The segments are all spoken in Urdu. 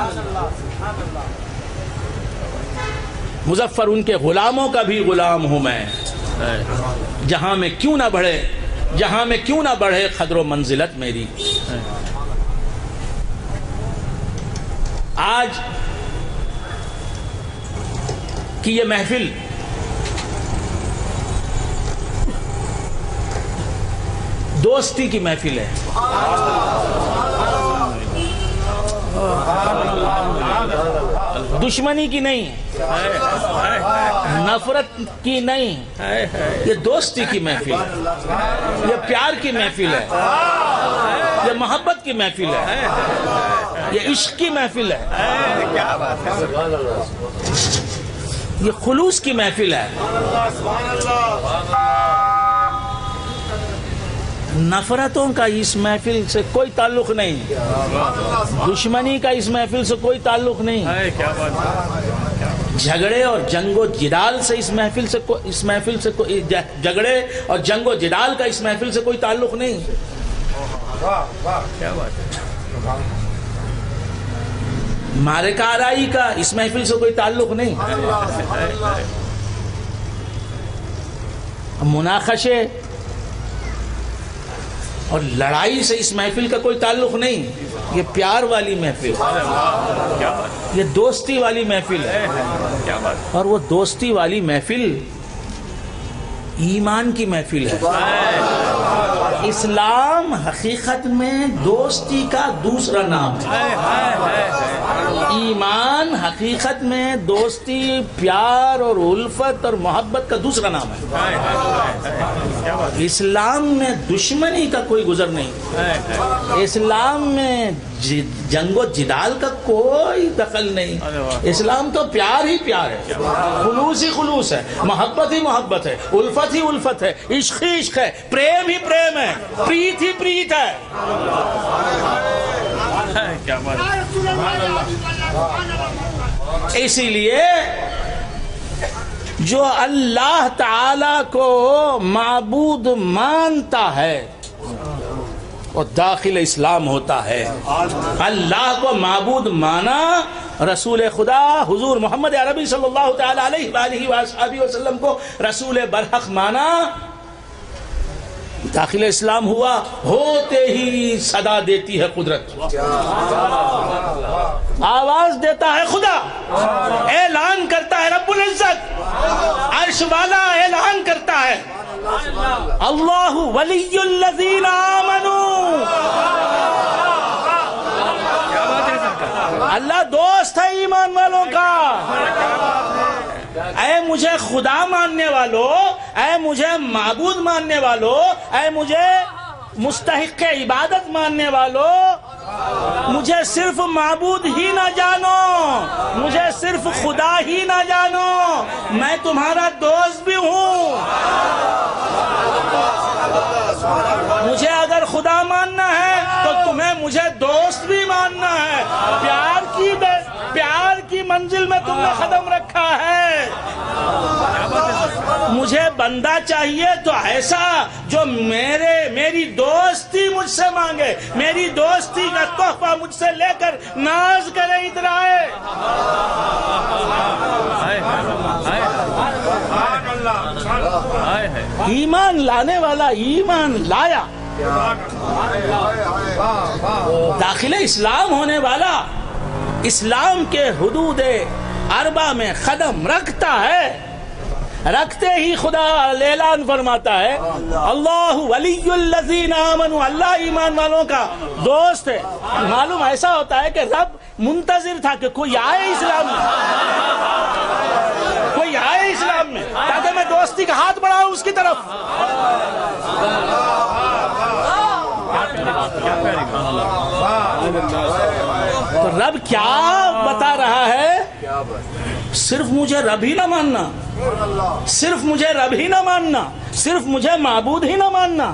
مظفر ان کے غلاموں کا بھی غلام ہوں میں، جہاں میں کیوں نہ بڑھے، جہاں میں کیوں نہ بڑھے قدر و منزلت میری۔ آج کی یہ محفل دوستی کی محفل ہے، دشمنی کی نہیں، نفرت کی نہیں، یہ دوستی کی محفل ہے، یہ پیار کی محفل ہے، یہ محبت کی محفل ہے، یہ عشق کی محفل ہے، یہ خلوص کی محفل ہے۔ نفرتوں کا اس محفل سے کوئی تعلق نہیں، دشمنی کا اس محفل سے کوئی تعلق نہیں، جھگڑے اور جنگ و جدال سے اس محفل سے جھگڑے اور جنگ و جدال کا اس محفل سے کوئی تعلق نہیں۔ معرکہ آرائی کا اس محفل سے کوئی تعلق نہیں، مناقشے اور لڑائی سے اس محفل کا کوئی تعلق نہیں، یہ پیار والی محفل، یہ دوستی والی محفل ہے، اور وہ دوستی والی محفل ایمان کی محفل ہے۔ اسلام حقیقت میں دوستی کا دوسرا نام ہے، ایمان حقیقت میں دوستی، پیار اور الفت اور محبت کا دوسرا نام ہے۔ اسلام میں دشمنی کا کوئی گزر نہیں، اسلام میں جنگ و جدال کا کوئی دخل نہیں، اسلام تو پیار ہی پیار ہے، خلوص ہی خلوص ہے، محبت ہی محبت ہے، الفت ہی الفت ہے، عشق ہی عشق ہے، پریم ہی پریم ہے، پریت ہی پریت ہے۔ اسی لیے جو اللہ تعالی کو معبود مانتا ہے وہ داخل اسلام ہوتا ہے۔ اللہ کو معبود مانا، رسول خدا حضور محمد عربی صلی اللہ تعالی علیہ وآلہ وآلہ وسلم کو رسول برحق مانا، داخل اسلام ہوا، ہوتے ہی صدا دیتی ہے قدرت، آواز دیتا ہے خدا، اعلان کرتا ہے رب العزت، عرش والا اعلان کرتا ہے اللہ ولی الذین آمنوا، اللہ دوست ہے ایمان والوں کا۔ اے مجھے خدا ماننے والو، اے مجھے معبود ماننے والو، اے مجھے مستحق عبادت ماننے والو، مجھے صرف معبود ہی نہ جانو، مجھے صرف خدا ہی نہ جانو، میں تمہارا دوست بھی ہوں۔ مجھے اگر خدا ماننا ہے تو تمہیں مجھے دوست بھی ماننا ہے۔ پیار کی منزل میں تم نے قدم رکھا ہے۔ مجھے بندہ چاہیے تو ایسا جو میری دوستی مجھ سے مانگے، میری دوستی کا تحفہ مجھ سے لے کر ناز کرے، ادھر آئے۔ ایمان لانے والا ایمان لایا، داخل اسلام ہونے والا اسلام کے حدود اربع میں قدم رکھتا ہے، رکھتے ہی خدا اعلان فرماتا ہے اللہ ولی الذین آمنوا، اللہ ایمان والوں کا دوست ہے۔ معلوم ایسا ہوتا ہے کہ رب منتظر تھا کہ کوئی آئے اسلام میں، کوئی آئے اسلام میں، تاکہ میں دوستی کا ہاتھ بڑھاؤں اس کی طرف۔ تو رب کیا بتا رہا ہے؟ صرف مجھے رب ہی نہ ماننا، صرف مجھے رب ہی نہ ماننا، صرف مجھے معبود ہی نہ ماننا،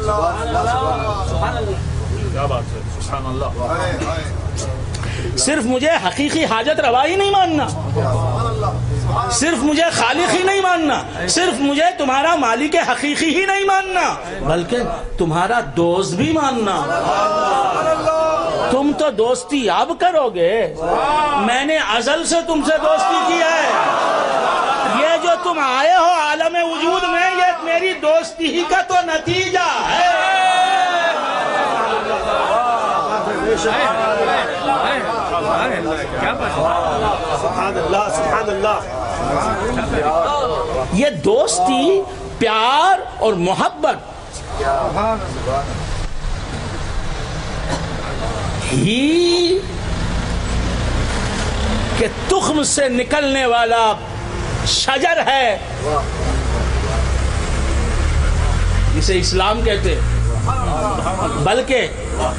صرف مجھے حقیقی حاجت روا ہی نہیں ماننا، صرف مجھے خالق ہی نہیں ماننا، صرف مجھے تمہارا مالک حقیقی ہی نہیں ماننا، بلکہ تمہارا دوست بھی ماننا۔ تم تو دوستی اب کرو گے، میں نے ازل سے تم سے دوستی کی ہے۔ یہ جو تم آئے ہو عالم وجود میں، یہ میری دوستی ہی کا تو نتیجہ ہے۔ سبحان اللہ سبحان اللہ۔ یہ دوستی، پیار اور محبت ہی کہ تخم سے نکلنے والا شجر ہے جسے اسلام کہتے ہیں، بلکہ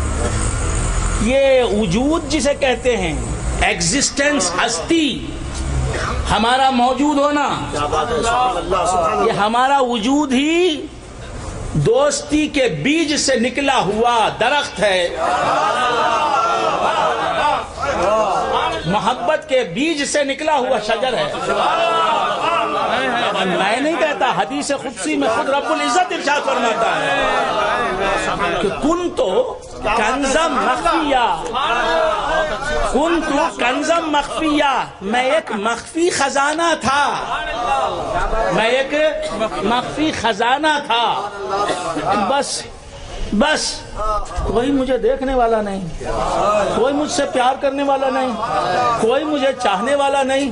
یہ وجود جسے کہتے ہیں، ایگزسٹنس، ہستی، ہمارا موجود ہونا، یہ ہمارا وجود ہی دوستی کے بیج سے نکلا ہوا درخت ہے، محبت کے بیج سے نکلا ہوا شجر ہے۔ میں نہیں کہتا، حدیث قدسی میں خود رب العزت ارشاد فرماتا ہے کہ کنتو کنزم مخفیہ، کنتو کنزم مخفیہ، میں ایک مخفی خزانہ تھا، میں ایک مخفی خزانہ تھا، بس کوئی مجھے دیکھنے والا نہیں، کوئی مجھ سے پیار کرنے والا نہیں، کوئی مجھے چاہنے والا نہیں،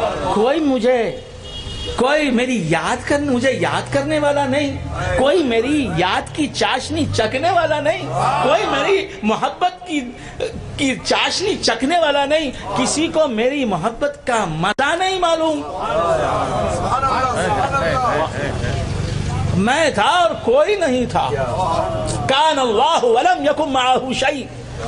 کوئی مجھے یاد کرنے والا نہیں، کوئی میری یاد کی چاشنی چکھنے والا نہیں، کوئی میری محبت کی چاشنی چکھنے والا نہیں، کسی کو میری محبت کا مزہ نہیں معلوم۔ میں تھا اور کوئی نہیں تھا، کان اللہ ولم یکن معہ شیء،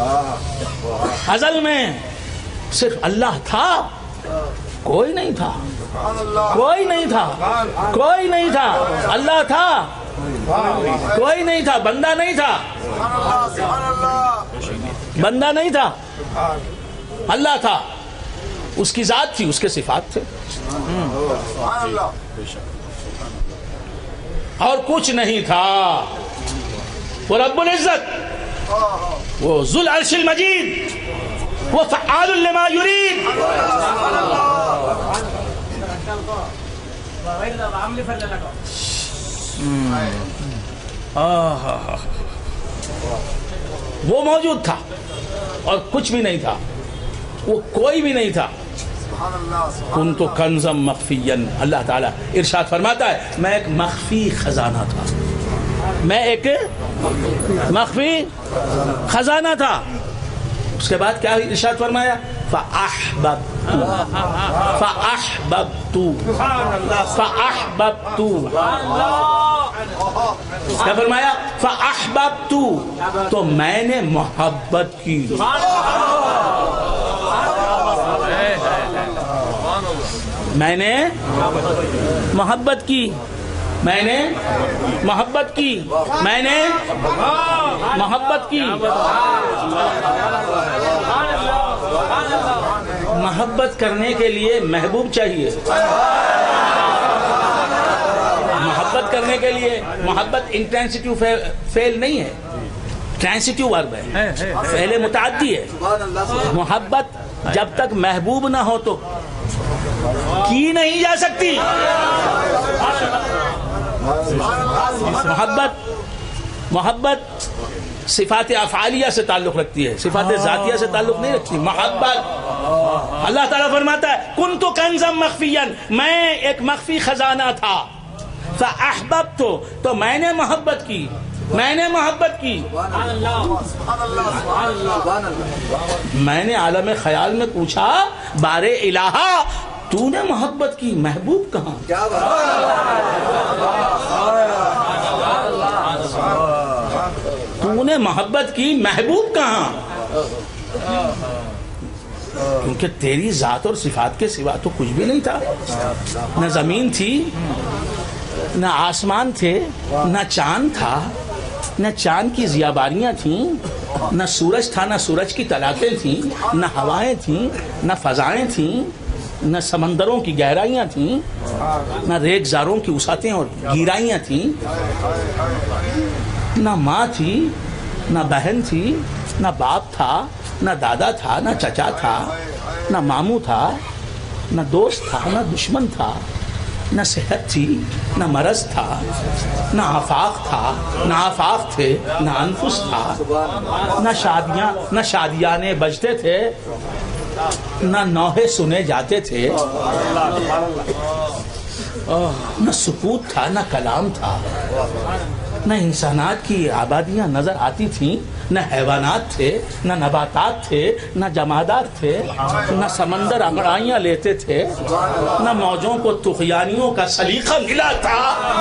ازل میں صرف اللہ تھا، کوئی نہیں تھا، کوئی نہیں تھا، کوئی نہیں تھا، اللہ تھا، کوئی نہیں تھا، بندہ نہیں تھا، بندہ نہیں تھا، اللہ تھا، اس کی ذات تھی، اس کے صفات تھے، اور کچھ نہیں تھا۔ وہ رب العزت، وہ ذو العرش المجید، وہ فعال لما یرید، وہ موجود تھا اور کچھ بھی نہیں تھا، وہ کوئی بھی نہیں تھا۔ کنتو کنزم مخفیاً، اللہ تعالیٰ ارشاد فرماتا ہے میں ایک مخفی خزانہ تھا، میں ایک مخفی خزانہ تھا۔ اس کے بعد کیا ارشاد فرمایا؟ فَأَحْبَبْتُ کیا فرمایا؟ فَأَحْبَبْتُ، تو میں نے محبت کی، میں نے محبت کی، میں نے محبت کی، میں نے محبت کی۔ محبت کرنے کے لیے محبوب چاہیے، محبت کرنے کے لیے محبت انٹینسٹیو فعل نہیں ہے، ٹرانسٹیو ورب ہے، فعل متعدی ہے۔ محبت جب تک محبوب نہ ہو تو کی نہیں جا سکتی۔ محبت صفات افعالیہ سے تعلق رکھتی ہے، صفات ذاتیہ سے تعلق نہیں رکھتی۔ محبت، اللہ تعالیٰ فرماتا ہے کنت کنزم مخفیا، میں ایک مخفی خزانہ تھا، فاحببت، تو میں نے محبت کی، میں نے محبت کی۔ میں نے عالم خیال میں پوچھا بار الہا تو نے محبت کی، محبوب کہاں؟ تو نے محبت کی، محبوب کہاں؟ کیونکہ تیری ذات اور صفات کے سوا تو کچھ بھی نہیں تھا، نہ زمین تھی، نہ آسمان تھے، نہ چاند تھا، نہ چاند کی ضیاباریاں تھیں، نہ سورج تھا، نہ سورج کی طلاقیں تھیں، نہ ہوائیں تھیں، نہ فضائیں تھیں، نہ سمندروں کی گہرائیاں تھیں، نہ ریگزاروں کی وسعتیں اور گہرائیاں تھیں، نہ ماں تھی، نہ بہن تھی، نہ باپ تھا، نہ دادا تھا، نہ چچا تھا، نہ ماموں تھا، نہ دوست تھا، نہ دشمن تھا، نہ صحت تھی، نہ مرض تھا، نہ آفاق تھا، نہ آفاق تھے، نہ انفس تھا، نہ شادیانے بجتے تھے، نہ نوحے سنے جاتے تھے، نہ سکوت تھا، نہ کلام تھا، نہ انسانات کی آبادیاں نظر آتی تھیں، نہ حیوانات تھے، نہ نباتات تھے، نہ جمادات تھے، نہ سمندر انگڑائیاں لیتے تھے، نہ موجوں کو طغیانیوں کا سلیقہ ملا تھا،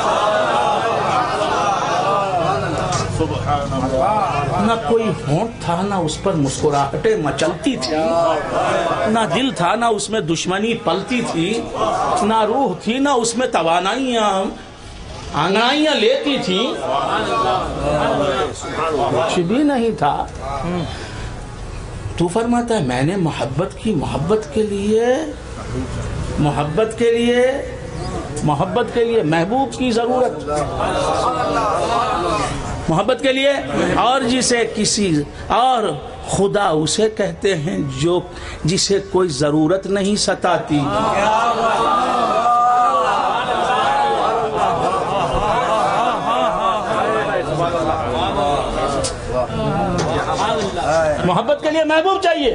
نہ کوئی ہونٹ تھا، نہ اس پر مسکراہٹیں مچلتی تھی، نہ دل تھا، نہ اس میں دشمنی پلتی تھی، نہ روح تھی، نہ اس میں توانائیاں انگڑائیاں لیتی تھیں، کچھ بھی نہیں تھا۔ تو فرماتا ہے میں نے محبت کی، محبت کے لیے محبوب کی ضرورت، محبت کے لیے، اور جسے کسی اور خدا اسے کہتے ہیں جو جسے کوئی ضرورت نہیں ستاتی۔ محبت کے لیے محبوب چاہیے،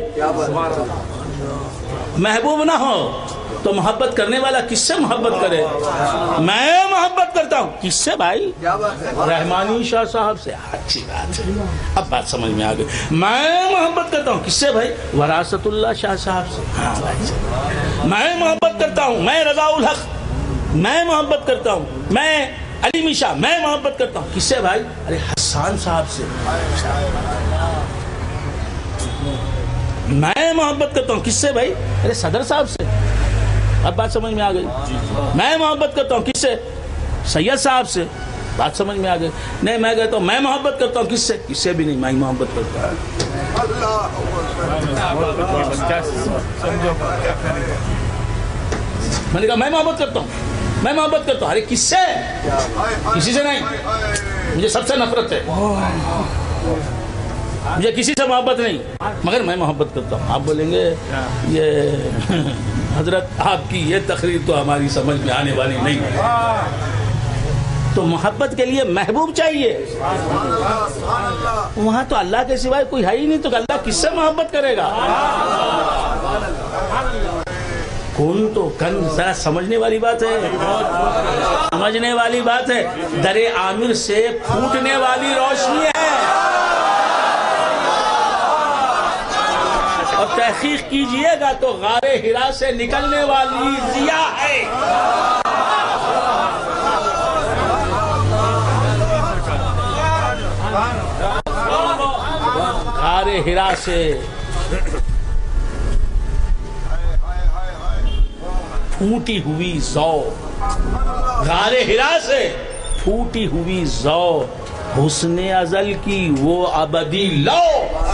محبوب نہ ہو تو محبت کرنے والا کس سے محبت کرے؟ میں محبت کرتا ہوں کس سے بھائی؟ رحمانی شاہ صاحب سے۔ اچھی بات ہے، اب بات سمجھ میں آ گئی۔ میں محبت کرتا ہوں کس سے بھائی؟ وراثت اللہ شاہ صاحب سے۔ ہاں بھائی، میں محبت کرتا ہوں، میں رضا الحق میں محبت کرتا ہوں، میں علی میشا میں محبت کرتا ہوں کس سے بھائی؟ ارے حسان صاحب سے۔ میں محبت کرتا ہوں کس سے بھائی؟ ارے صدر صاحب سے۔ اب بات سمجھ میں آ گئی۔ میں محبت کرتا ہوں کس سے؟ سید صاحب سے۔ بات سمجھ میں آ گئی۔ نہیں میں کہتا ہوں میں محبت کرتا ہوں کس سے؟ کس سے بھی نہیں، میں محبت کرتا ہوں۔ میں نے کہا میں محبت کرتا ہوں، میں محبت کرتا ہوں۔ ارے کس سے؟ کسی سے نہیں، مجھے سب سے نفرت ہے، مجھے کسی سے محبت نہیں، مگر میں محبت کرتا ہوں۔ آپ بولیں گے یہ حضرت آپ کی یہ تقریر تو ہماری سمجھ میں آنے والی نہیں ہے۔ تو محبت کے لیے محبوب چاہیے، وہاں تو اللہ کے سوائے کوئی ہے ہی نہیں، تو اللہ کس سے محبت کرے گا؟ کون تو کن، ذرا سمجھنے والی بات ہے، سمجھنے والی بات ہے۔ در عامر سے پھوٹنے والی روشنی ہے، اور تحقیق کیجئے گا تو غار ہرا سے نکلنے والی ضیاء ہے۔ غار ہرا سے پھوٹی ہوئی ضو، غار ہرا سے پھوٹی ہوئی ضو، حسن ازل کی وہ ابدی لو۔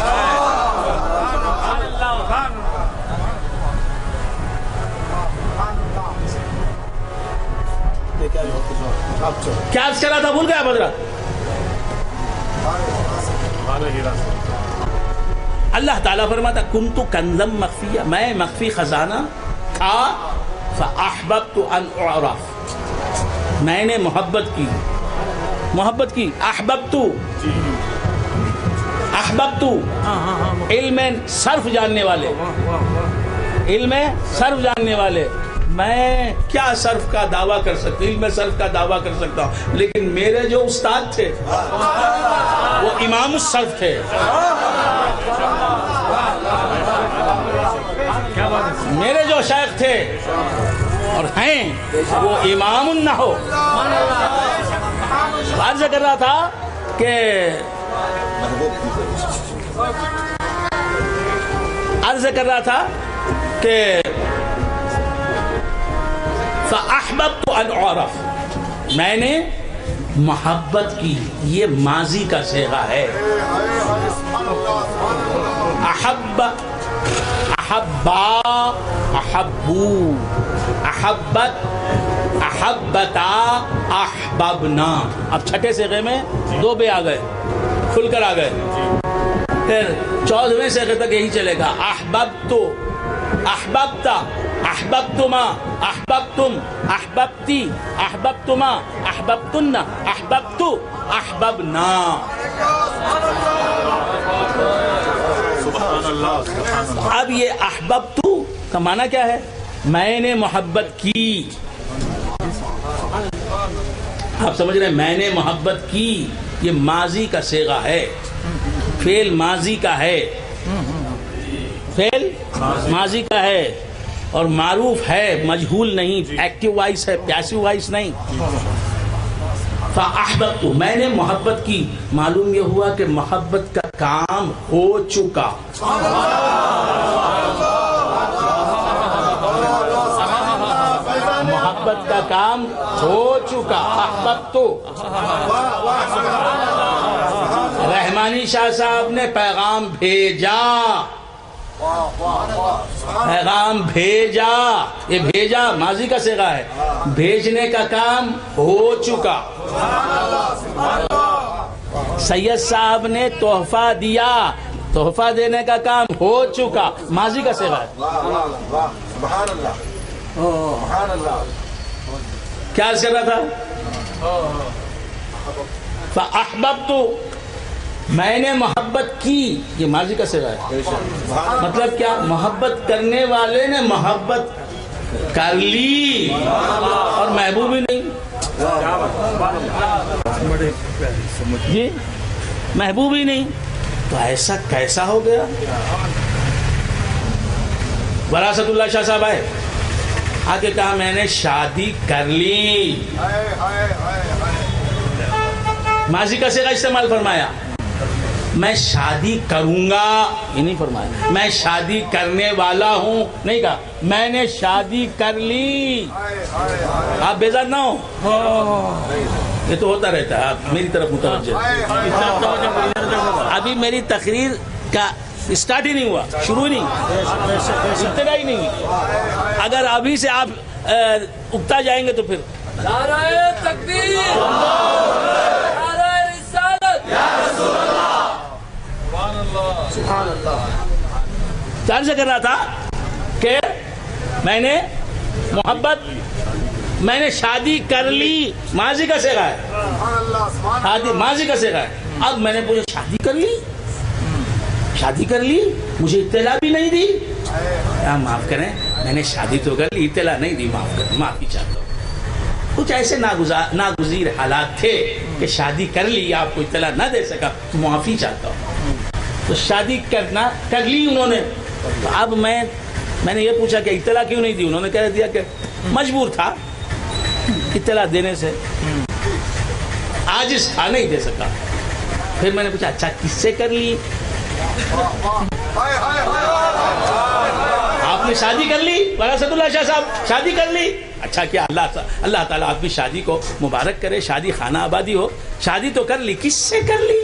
کیا عرض کر رہا تھا، بھول گیا حضرت؟ اللہ تعالیٰ فرماتا کنتو کنزم مخفیہ، میں مخفی خزانہ تھا، فاحببت ان اعرف، میں نے محبت کی، احببت علم صرف جاننے والے، میں کیا صرف کا دعویٰ کر سکتا، علم صرف کا دعویٰ کر سکتا ہوں، لیکن میرے جو استاد تھے وہ امام الصرف تھے، میرے جو شیخ تھے اور ہیں وہ امام النحو۔ عرض کر رہا تھا کہ فَأَحْبَبْتُ أَنْ أُعْرَفَ، میں نے محبت کی، یہ ماضی کا صیغہ ہے۔ احبا، احبو، احبت، احبتا، احببنا۔ اب چھٹے صیغے میں دو بے آ گئے، کھل کر آ گئے۔ پھر 14ویں صیغے تک یہی چلے گا. احببتو، احببتا، احببتما، احببتم، احببتی، احببتما، احببتن، احببتو، احببنا. اب یہ احببتو کا معنی کیا ہے؟ میں نے محبت کی. آپ سمجھ رہے ہیں؟ میں نے محبت کی، یہ ماضی کا صیغہ ہے، فعل ماضی کا ہے، فعل ماضی کا ہے اور معروف ہے، مجہول نہیں، ایکٹیو وائس ہے، پیسیو وائس نہیں. فاحببت، میں نے محبت کی. معلوم یہ ہوا کہ محبت کا کام ہو چکا. محبت کا کام ہو چکا. احببت. رحمانی شاہ صاحب نے پیغام بھیجا، پیغام بھیجا. یہ بھیجا ماضی کا صیغہ ہے، بھیجنے کا کام ہو چکا. سید صاحب نے تحفہ دیا، تحفہ دینے کا کام ہو چکا، ماضی کا صیغہ ہے. کیا عرض کر رہا تھا؟ فاحببت، میں نے محبت کی، یہ ماضی کا صیغہ ہے. مطلب کیا؟ محبت کرنے والے نے محبت کر لی اور محبوب ہی نہیں. جی محبوب ہی نہیں. تو ایسا کیسا ہو گیا؟ وراثت اللہ شاہ صاحب آئے، آگے کہا میں نے شادی کر لی. ماضی کا صیغہ استعمال فرمایا. میں شادی کروں گا یہ نہیں فرمایا. میں شادی کرنے والا ہوں نہیں کہا. میں نے شادی کر لی. آپ بیزار نہ ہو، یہ تو ہوتا رہتا ہے. آپ میری طرف متوجہ. ابھی میری تقریر کا اسٹارٹ ہی نہیں ہوا، شروع ہی نہیں، ابتدا ہی نہیں. اگر ابھی سے آپ اگتا جائیں گے تو پھر نعرہ تکبیر، نعرہ رسالت، یا رسول اللہ، سبحان اللہ. چار سے کر رہا تھا کہ میں نے محبت، میں نے شادی کر لی، ماضی کا صیغہ ہے. شادی ماضی کا صیغہ ہے. اب میں نے پوچھا شادی کر لی، شادی کر لی، مجھے اطلاع بھی نہیں دی. معاف کریں، میں نے شادی تو کر لی، اطلاع نہیں دی، معاف کریں، معافی چاہتا ہوں. کچھ ایسے ناگزیر حالات تھے کہ شادی کر لی، آپ کو اطلاع نہ دے سکا، معافی چاہتا ہوں. تو شادی کر لی انہوں نے. تو اب میں نے یہ پوچھا کہ اطلاع کیوں نہیں دی؟ انہوں نے کہہ دیا کہ مجبور تھا اطلاع دینے سے، عاجز تھا، نہیں دے سکا. پھر میں نے پوچھا اچھا کس سے کر لی؟ آپ نے شادی کر لی؟ وراثت اللہ شاہ صاحب شادی کر لی. اچھا کیا اللہ تعالیٰ آپ کی شادی کو مبارک کرے، شادی خانہ آبادی ہو. شادی تو کر لی، کس سے کر لی؟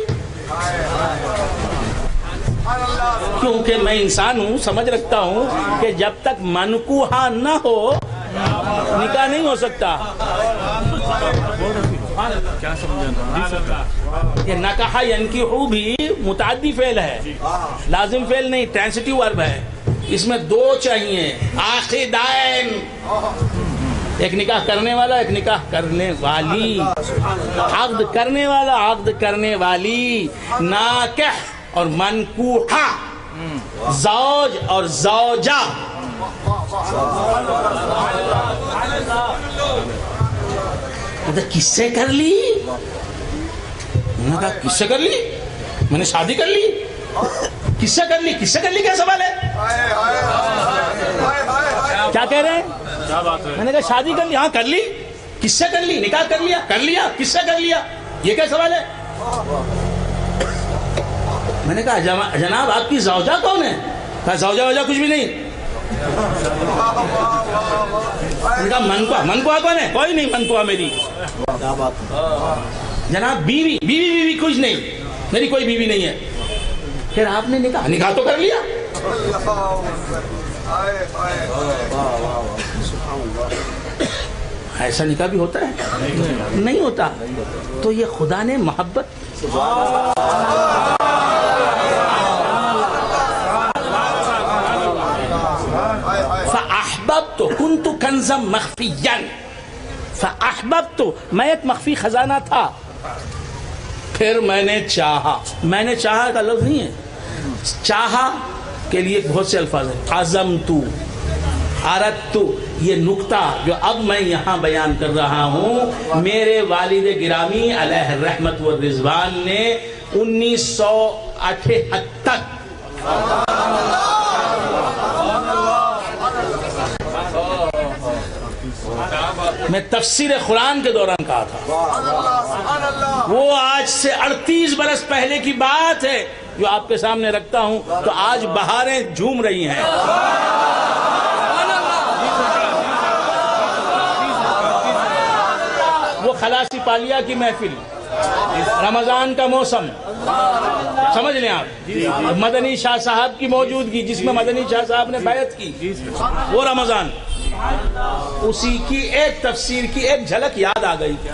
کیونکہ میں انسان ہوں، سمجھ رکھتا ہوں کہ جب تک منکوحہ نہ ہو نکاح نہیں ہو سکتا. یہ نکاح ینکحو بھی متعدی فعل ہے، لازم فعل نہیں، ٹرانسٹیو ورب ہے. اس میں دو چاہیے، عاقدین، ایک نکاح کرنے والا، ایک نکاح کرنے والی. عقد کرنے والا، عقد کرنے والی. ناکح اور منکوحہ، زوج اور زوجہ. کس سے کر لی؟ انہوں نے کہا کس سے کر لی؟ میں نے شادی کر لی. کس سے کر لی؟ کس سے کر لی کیا سوال ہے؟ کیا کہہ رہے ہیں؟ میں نے کہا شادی کر لی. ہاں کر لی. کس سے کر لی؟ نکاح کر لیا. کر لیا کس سے کر لیا؟ یہ کیا سوال ہے؟ میں نے کہا جناب آپ کی زوجہ کون ہے؟ کہا زوجہ کچھ بھی نہیں. میں نے کہا منکوحہ کون ہے؟ کوئی نہیں منکوحہ میری. جناب بیوی کچھ نہیں، میری کوئی بیوی نہیں ہے. پھر آپ نے نکاح تو کر لیا. ایسا نکاح بھی ہوتا ہے؟ نہیں ہوتا. تو یہ خدا نے محبت کنزم مخفیا فاحببت، میں ایک مخفی خزانہ تھا، پھر میں نے چاہا. میں نے چاہا کا لفظ نہیں ہے، چاہا کے لیے بہت سے الفاظ ہیں. عزمت، اردت، یہ نکتہ جو اب میں یہاں بیان کر رہا ہوں میرے والد گرامی علیہ الرحمت والرضوان نے 1978 میں تفسیر قرآن کے دوران کہا تھا. وہ آج سے 38 برس پہلے کی بات ہے جو آپ کے سامنے رکھتا ہوں. تو آج بہاریں جھوم رہی ہیں. وہ خلاصی پالیا کی محفل، رمضان کا موسم، سمجھ لیں آپ، مدنی شاہ صاحب کی موجودگی جس میں مدنی شاہ صاحب نے بیعت کی، وہ رمضان، اسی کی ایک تفسیر کی ایک جھلک یاد آ گئی.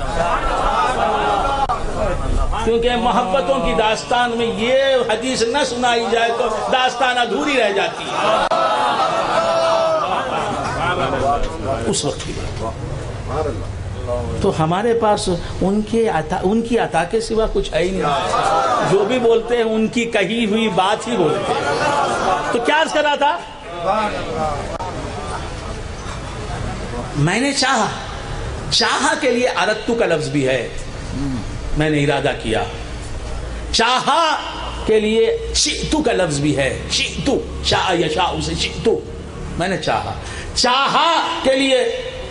کیونکہ محبتوں کی داستان میں یہ حدیث نہ سنائی جائے تو داستان ادھوری رہ جاتی ہے. اس وقت کی بات. تو ہمارے پاس ان کی عطا کے سوا کچھ ہے ہی نہیں. جو بھی بولتے ہیں ان کی کہی ہوئی بات ہی بولتے ہیں. تو کیا عرض کر رہا تھا؟ میں نے چاہا. چاہا کے لیے اردت کا لفظ بھی ہے، میں نے ارادہ کیا. چاہا کے لیے شئت کا لفظ بھی ہے، شئت، شاء یشاء سے شئت، میں نے چاہا. چاہا کے لیے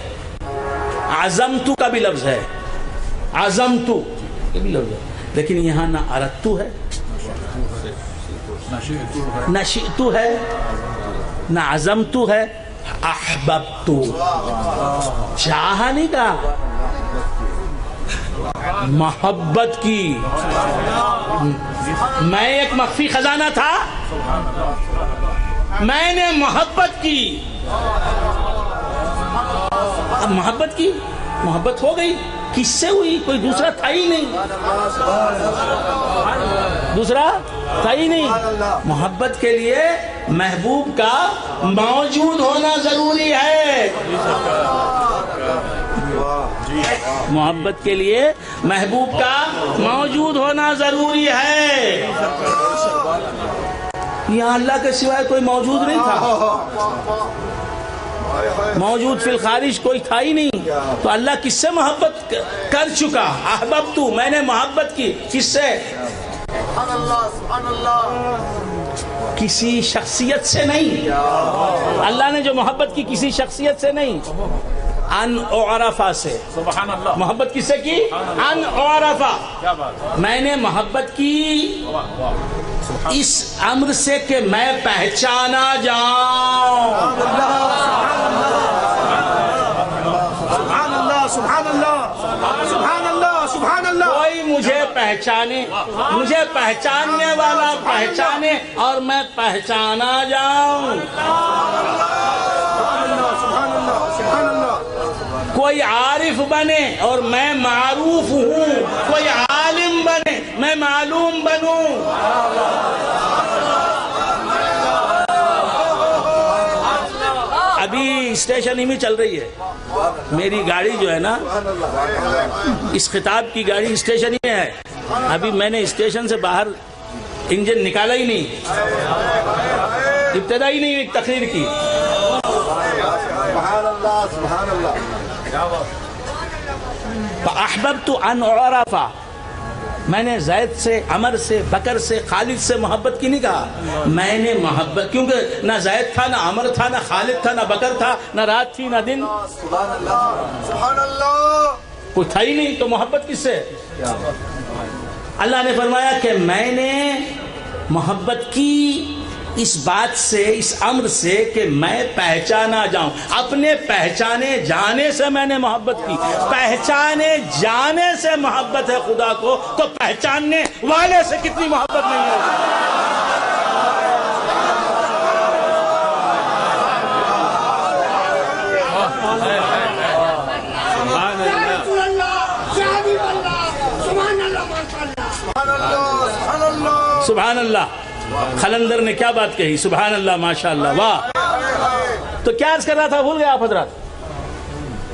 عزمت کا بھی لفظ ہے، عزمت کا بھی لفظ ہے، لیکن یہاں نہ اردت ہے، نہ شئت ہے، نہ عزمت ہے. احببت، چاہا نہیں کہا، محبت کی. میں ایک مخفی خزانہ تھا، میں نے محبت کی. اب محبت کی، محبت ہو گئی. کس سے ہوئی؟ کوئی دوسرا تھا ہی نہیں، دوسرا تھا ہی نہیں. محبت کے لیے محبوب کا موجود ہونا ضروری ہے. محبت کے لیے محبوب کا موجود ہونا ضروری ہے. یہاں اللہ کے سوائے کوئی موجود نہیں تھا، موجود فی الخارج کوئی تھا ہی نہیں. تو اللہ کس سے محبت کر چکا؟ احببت، میں نے محبت کی. کس سے؟ کسی شخصیت سے نہیں. اللہ نے جو محبت کی کسی شخصیت سے نہیں، ان اعرفا سے. سبحان اللہ. محبت کس سے کی؟ ان اعرفا. میں نے محبت کی اس امر سے کہ میں پہچانا جاؤں. سبحان اللہ، سبحان اللہ، سبحان اللہ، سبحان اللہ. کوئی مجھے پہچانے، مجھے پہچاننے والا پہچانے اور میں پہچانا جاؤں. کوئی عارف بنے اور میں معروف ہوں، کوئی عالم بنے میں معلوم بنوں. ابھی اسٹیشن ہی میں چل رہی ہے میری گاڑی جو ہے نا، اس خطاب کی گاڑی اسٹیشن ہی میں ہے. ابھی میں نے اسٹیشن سے باہر انجن نکالا ہی نہیں، ابتدا ہی نہیں ایک تقریر کی. سبحان اللہ، سبحان اللہ. فاحببت ان اعرفا، میں نے زید سے، عمر سے، بکر سے، خالد سے محبت کی نہیں کہا. میں نے محبت، کیونکہ نہ زید تھا، نہ عمر تھا، نہ خالد تھا، نہ بکر تھا، نہ رات تھی نہ دن، سبحان اللہ، سبحان اللہ. کوئی تھا ہی نہیں. تو محبت کس سے؟ اللہ نے فرمایا کہ میں نے محبت کی اس بات سے، اس امر سے کہ میں پہچانا جاؤں. اپنے پہچانے جانے سے میں نے محبت کی. پہچانے جانے سے محبت ہے خدا کو، تو پہچاننے والے سے کتنی محبت نہیں ہوگی. سبحان اللہ. خلندر نے کیا بات کہی، سبحان اللہ، ماشاء اللہ، واہ. تو کیا عرض کر رہا تھا، بھول گیا آپ حضرات؟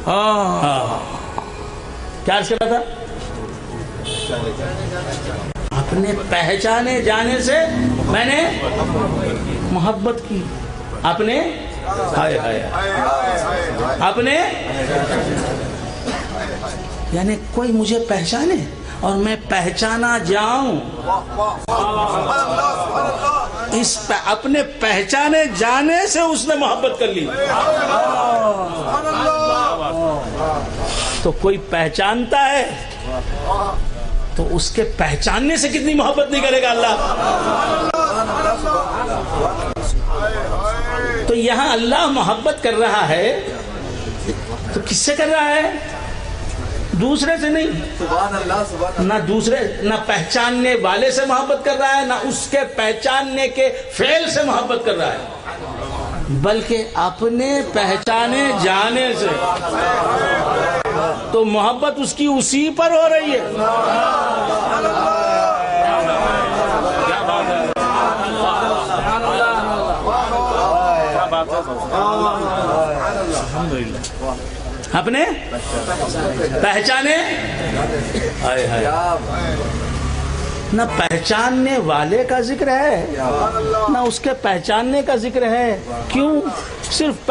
کیا عرض کر رہا تھا؟ اپنے پہچانے جانے سے میں نے محبت کی. اپنے اپنے یعنی کوئی مجھے پہچانے اور میں پہچانا جاؤں. اس اپنے پہچانے جانے سے اس نے محبت کر لی. تو کوئی پہچانتا ہے تو اس کے پہچاننے سے کتنی محبت نہیں کرے گا اللہ. تو یہاں اللہ محبت کر رہا ہے تو کس سے کر رہا ہے؟ دوسرے سے نہیں. نہ پہچاننے والے سے محبت کر رہا ہے، نہ اس کے پہچاننے کے فعل سے محبت کر رہا ہے، بلکہ اپنے پہچانے جانے سے. تو محبت اس کی اسی پر ہو رہی ہے. اپنے پہچانے نہ پہچاننے والے کا ذکر ہے نہ اس کے پہچاننے کا ذکر ہے. کیوں؟ صرف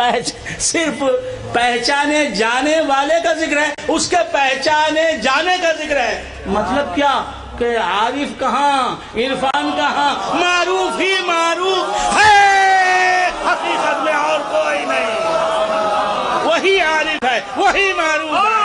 پہچانے جانے والے کا ذکر ہے، اس کے پہچانے جانے کا ذکر ہے. مطلب کیا کہ عارف کہاں، عرفان کہاں، معروف ہی معروف ہے حقیقت میں، اور کوئی نہیں. وہی عارف ہے، وہی معروف ہے.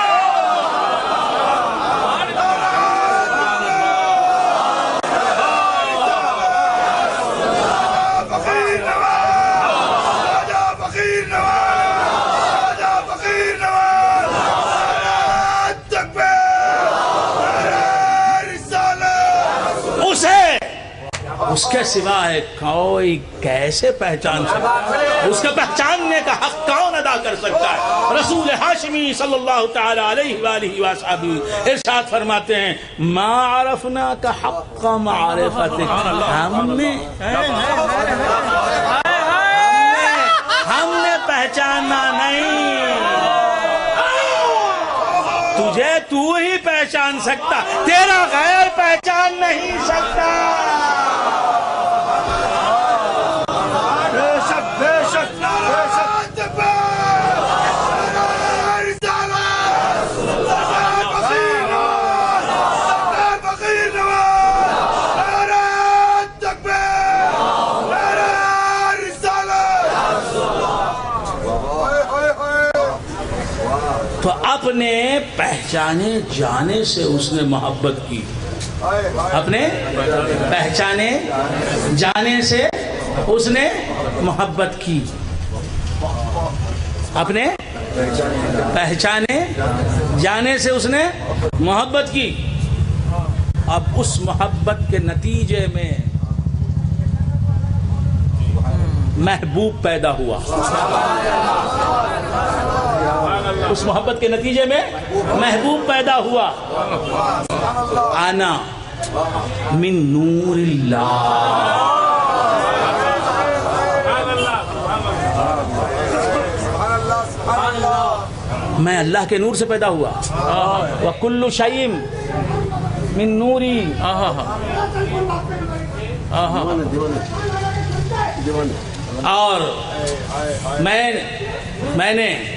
اس کے سوا ہے کوئی کیسے پہچان سکتا ہے؟ اس کے پہچاننے کا حق کون ادا کر سکتا ہے؟ رسول ہاشمی صلی اللہ تعالی علیہ وآلہ وسلم ارشاد فرماتے ہیں ما عرفنا کا حق معرفتک. ہم نے پہچانا نہیں، تجھے تو ہی پہچان سکتا، تیرا غیر پہچان نہیں سکتا. تو اپنے پہچانے جانے سے اس نے محبت کی. اپنے پہچانے جانے سے اس نے محبت کی. اپنے پہچانے جانے سے اس نے محبت کی. اب اس محبت کے نتیجے میں محبوب پیدا ہوا. اس محبت کے نتیجے میں محبوب پیدا ہوا. انا من نور اللہ، میں اللہ کے نور سے پیدا ہوا. وَكُلُّ شَيْءٍ مِّن نُورِي. اور میں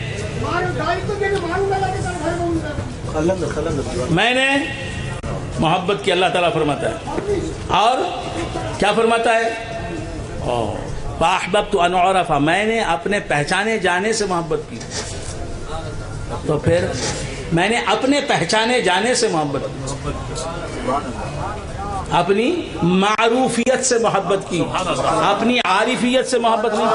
نے محبت کی. اللہ تعالیٰ فرماتا ہے اور کیا فرماتا ہے؟ فَأَحْبَبْتُ أَنْ أُعْرَفَ، میں نے اپنے پہچانے جانے سے محبت کی. تو پھر میں نے اپنے پہچانے جانے سے محبت کی، اپنی معروفیت سے محبت کی، اپنی عارفیت سے محبت نہیں.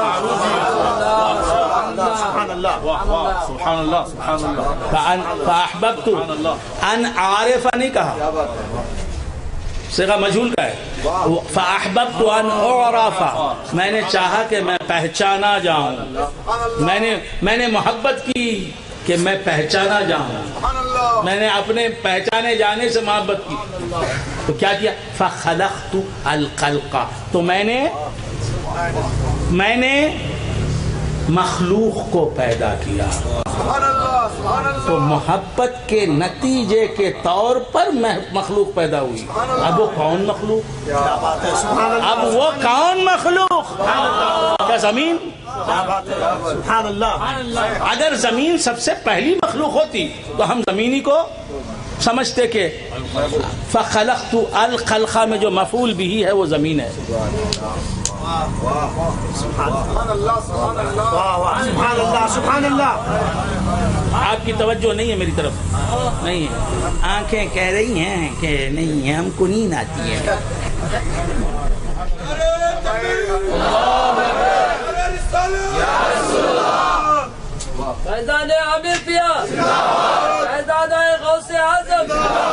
سبحان اللہ سبحان اللہ سبحان اللہ. فَأَحْبَبْتُ أَنْ أَعْرِفَ نہیں کہا، صیغہ مجہول کا ہے. فَأَحْبَبْتُ أَنْ أُعْرَفَ، میں نے چاہا کہ میں پہچانا جاؤں. میں نے محبت کی کہ میں پہچانا جاؤں. میں نے اپنے پہچانے جانے سے محبت کی. تو کیا کیا؟ فَخَلَقْتُ الْخَلْقَ، تو میں نے مخلوق کو پیدا کیا. تو محبت کے نتیجے کے طور پر مخلوق پیدا ہوئی. اب وہ کون مخلوق؟ اب وہ کون مخلوق؟ کیا زمین؟ سبحان اللہ. اگر زمین سب سے پہلی مخلوق ہوتی تو ہم زمینی کو سمجھتے کہ فخلقت الخلق میں جو مفعول بھی ہے وہ زمین ہے. سبحان اللہ سبحان اللہ. آپ کی توجہ نہیں ہے میری طرف، نہیں ہے. آنکھیں کہہ رہی ہیں کہ نہیں ہم کو نیند آتی ہے. فیضان عامر پیا، فیضانہ غوث اعظم.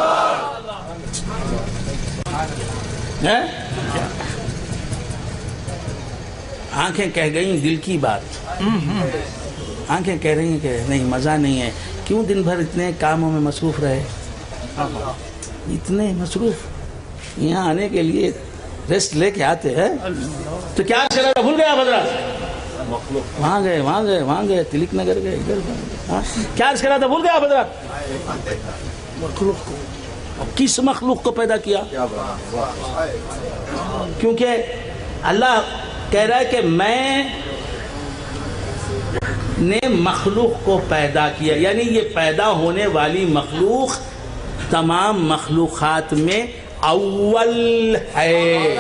آنکھیں کہہ گئیں دل کی بات. آنکھیں کہہ رہی ہیں کہ نہیں مزہ نہیں ہے. کیوں دن بھر اتنے کاموں میں مصروف رہے؟ اتنے مصروف یہاں آنے کے لیے ریسٹ لے کے آتے ہیں تو کیا شرح بھول گیا حضرات؟ وہاں گئے تلک نگر گئے ادھر. کیا شرح تھا بھول گیا حضرات؟ مخلوق کو، کس مخلوق کو پیدا کیا؟ کیونکہ اللہ کہہ رہا ہے کہ میں نے مخلوق کو پیدا کیا، یعنی یہ پیدا ہونے والی مخلوق تمام مخلوقات میں اول ہے.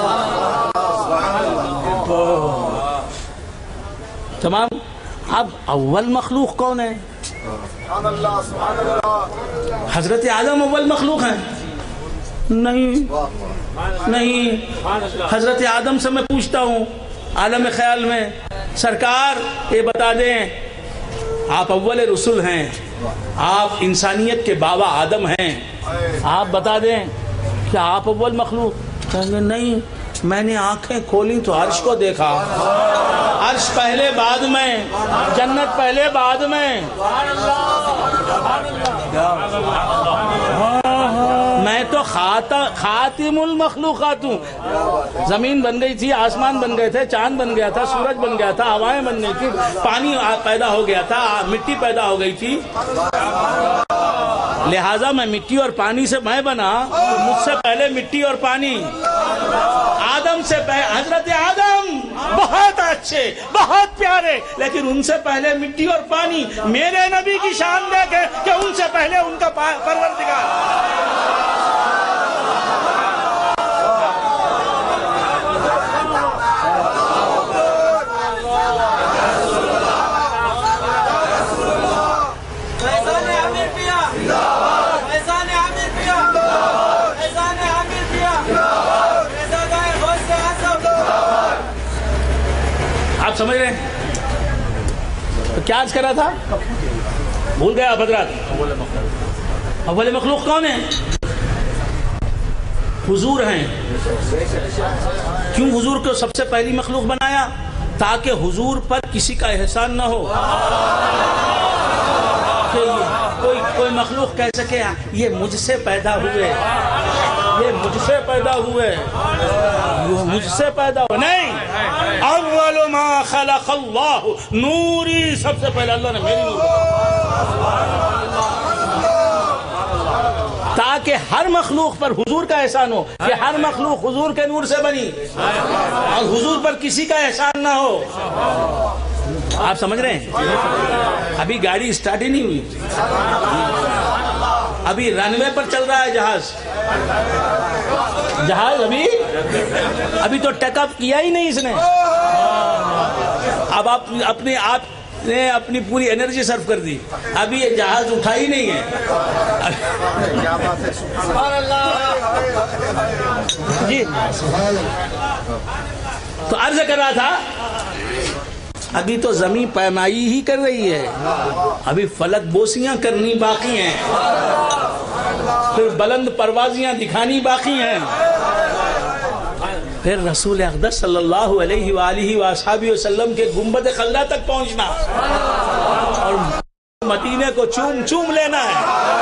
تمام. اب اول مخلوق کون ہے؟ حضرت آدم اول مخلوق ہیں؟ نہیں. حضرت آدم سے میں پوچھتا ہوں عالم خیال میں، سرکار یہ بتا دیں آپ اول رسول ہیں، آپ انسانیت کے بابا آدم ہیں، آپ بتا دیں کہ آپ اول مخلوق؟ کہیں گے نہیں، میں نے آنکھیں کھولی تو عرش کو دیکھا. عرش پہلے بعد میں، جنت پہلے بعد میں. میں تو خاتم المخلوقات ہوں. زمین بن گئی تھی، آسمان بن گئے تھے، چاند بن گیا تھا، سورج بن گیا تھا، ہوائیں بن گئی تھی، پانی پیدا ہو گیا تھا، مٹی پیدا ہو گئی تھی. لہٰذا میں مٹی اور پانی سے میں بنا، مجھ سے پہلے مٹی اور پانی. آدم سے پہلے حضرت آدم بہت اچھے، بہت پیارے، لیکن ان سے پہلے مٹی اور پانی. میرے نبی کی شان دیکھیں کہ ان سے پہلے ان کا پروردگار. آپ سمجھ رہے ہیں تو کیا عرض کر رہا تھا؟ بھول گیا آپ حضرات؟ اول مخلوق کون ہے؟ حضور ہیں. کیوں حضور کو سب سے پہلی مخلوق بنایا؟ تاکہ حضور پر کسی کا احسان نہ ہو. کوئی مخلوق کہہ سکے یہ مجھ سے پیدا ہوئے، یہ مجھ سے پیدا ہوئے، یہ مجھ سے پیدا ہوئے. نہیں، اول ما خلق اللہ نوری، سب سے پہلے اللہ نے میری نور تاکہ ہر مخلوق پر حضور کا احسان ہو، کہ ہر مخلوق حضور کے نور سے بنی اور حضور پر کسی کا احسان نہ ہو. آپ سمجھ رہے ہیں؟ ابھی گاڑی اسٹارٹ ہی نہیں ہوئی، ابھی رن وے پر چل رہا ہے جہاز. ابھی تو ٹیک اپ کیا ہی نہیں اس نے. اب آپ نے اپنی پوری انرجی صرف کر دی، ابھی یہ جہاز اٹھا ہی نہیں ہے. جی تو عرض کر رہا تھا ابھی تو زمین پیمائی ہی کر رہی ہے، ابھی فلک بوسیاں کرنی باقی ہیں، پھر بلند پروازیاں دکھانی باقی ہیں، پھر رسول اقدس صلی اللہ علیہ وآلہ وآصحابہ وسلم کے گنبد خلدہ تک پہنچنا اور مدینے کو چوم چوم لینا ہے.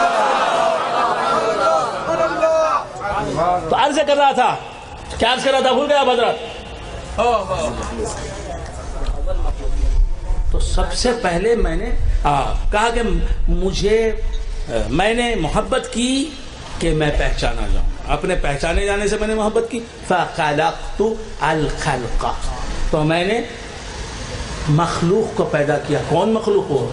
تو عرض کر رہا تھا، کیا عرض کر رہا تھا؟ بھول گیا حضرت؟ تو سب سے پہلے میں نے کہا کہ مجھے میں نے محبت کی کہ میں پہچانا جاؤں، اپنے پہچانے جانے سے میں نے محبت کی. فخلقت الخلق، تو میں نے مخلوق کو پیدا کیا. کون مخلوق ہو؟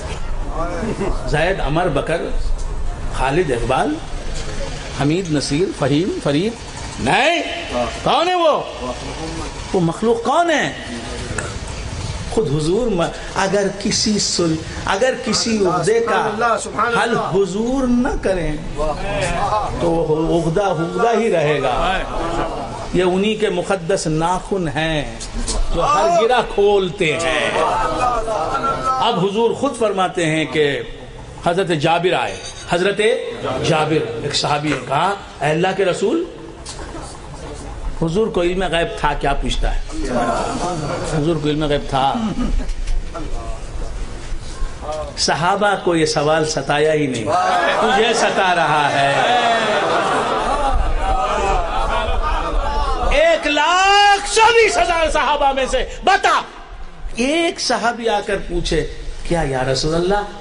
زید، عمر، بکر، خالد، اقبال، حمید، نصیر، فہیم، فرید؟ نہیں. کون ہے وہ مخلوق کون ہے؟ خود حضور. اگر کسی عہدے کا حل حضور نہ کریں تو عہدہ ہی رہے گا. یہ انہی کے مقدس ناخن ہیں جو ہر گرہ کھولتے ہیں. اب حضور خود فرماتے ہیں کہ حضرت جابر آئے. حضرت جابر ایک صحابی نے کہا اے اللہ کے رسول، حضور کو علم غیب تھا؟ کیا پوچھتا ہے؟ حضور کو علم غیب تھا؟ صحابہ کو یہ سوال ستایا ہی نہیں، تجھے ستا رہا ہے. 1,40,000 صحابہ میں سے بتا، ایک صحابی آ کر پوچھے کیا یا رسول اللہ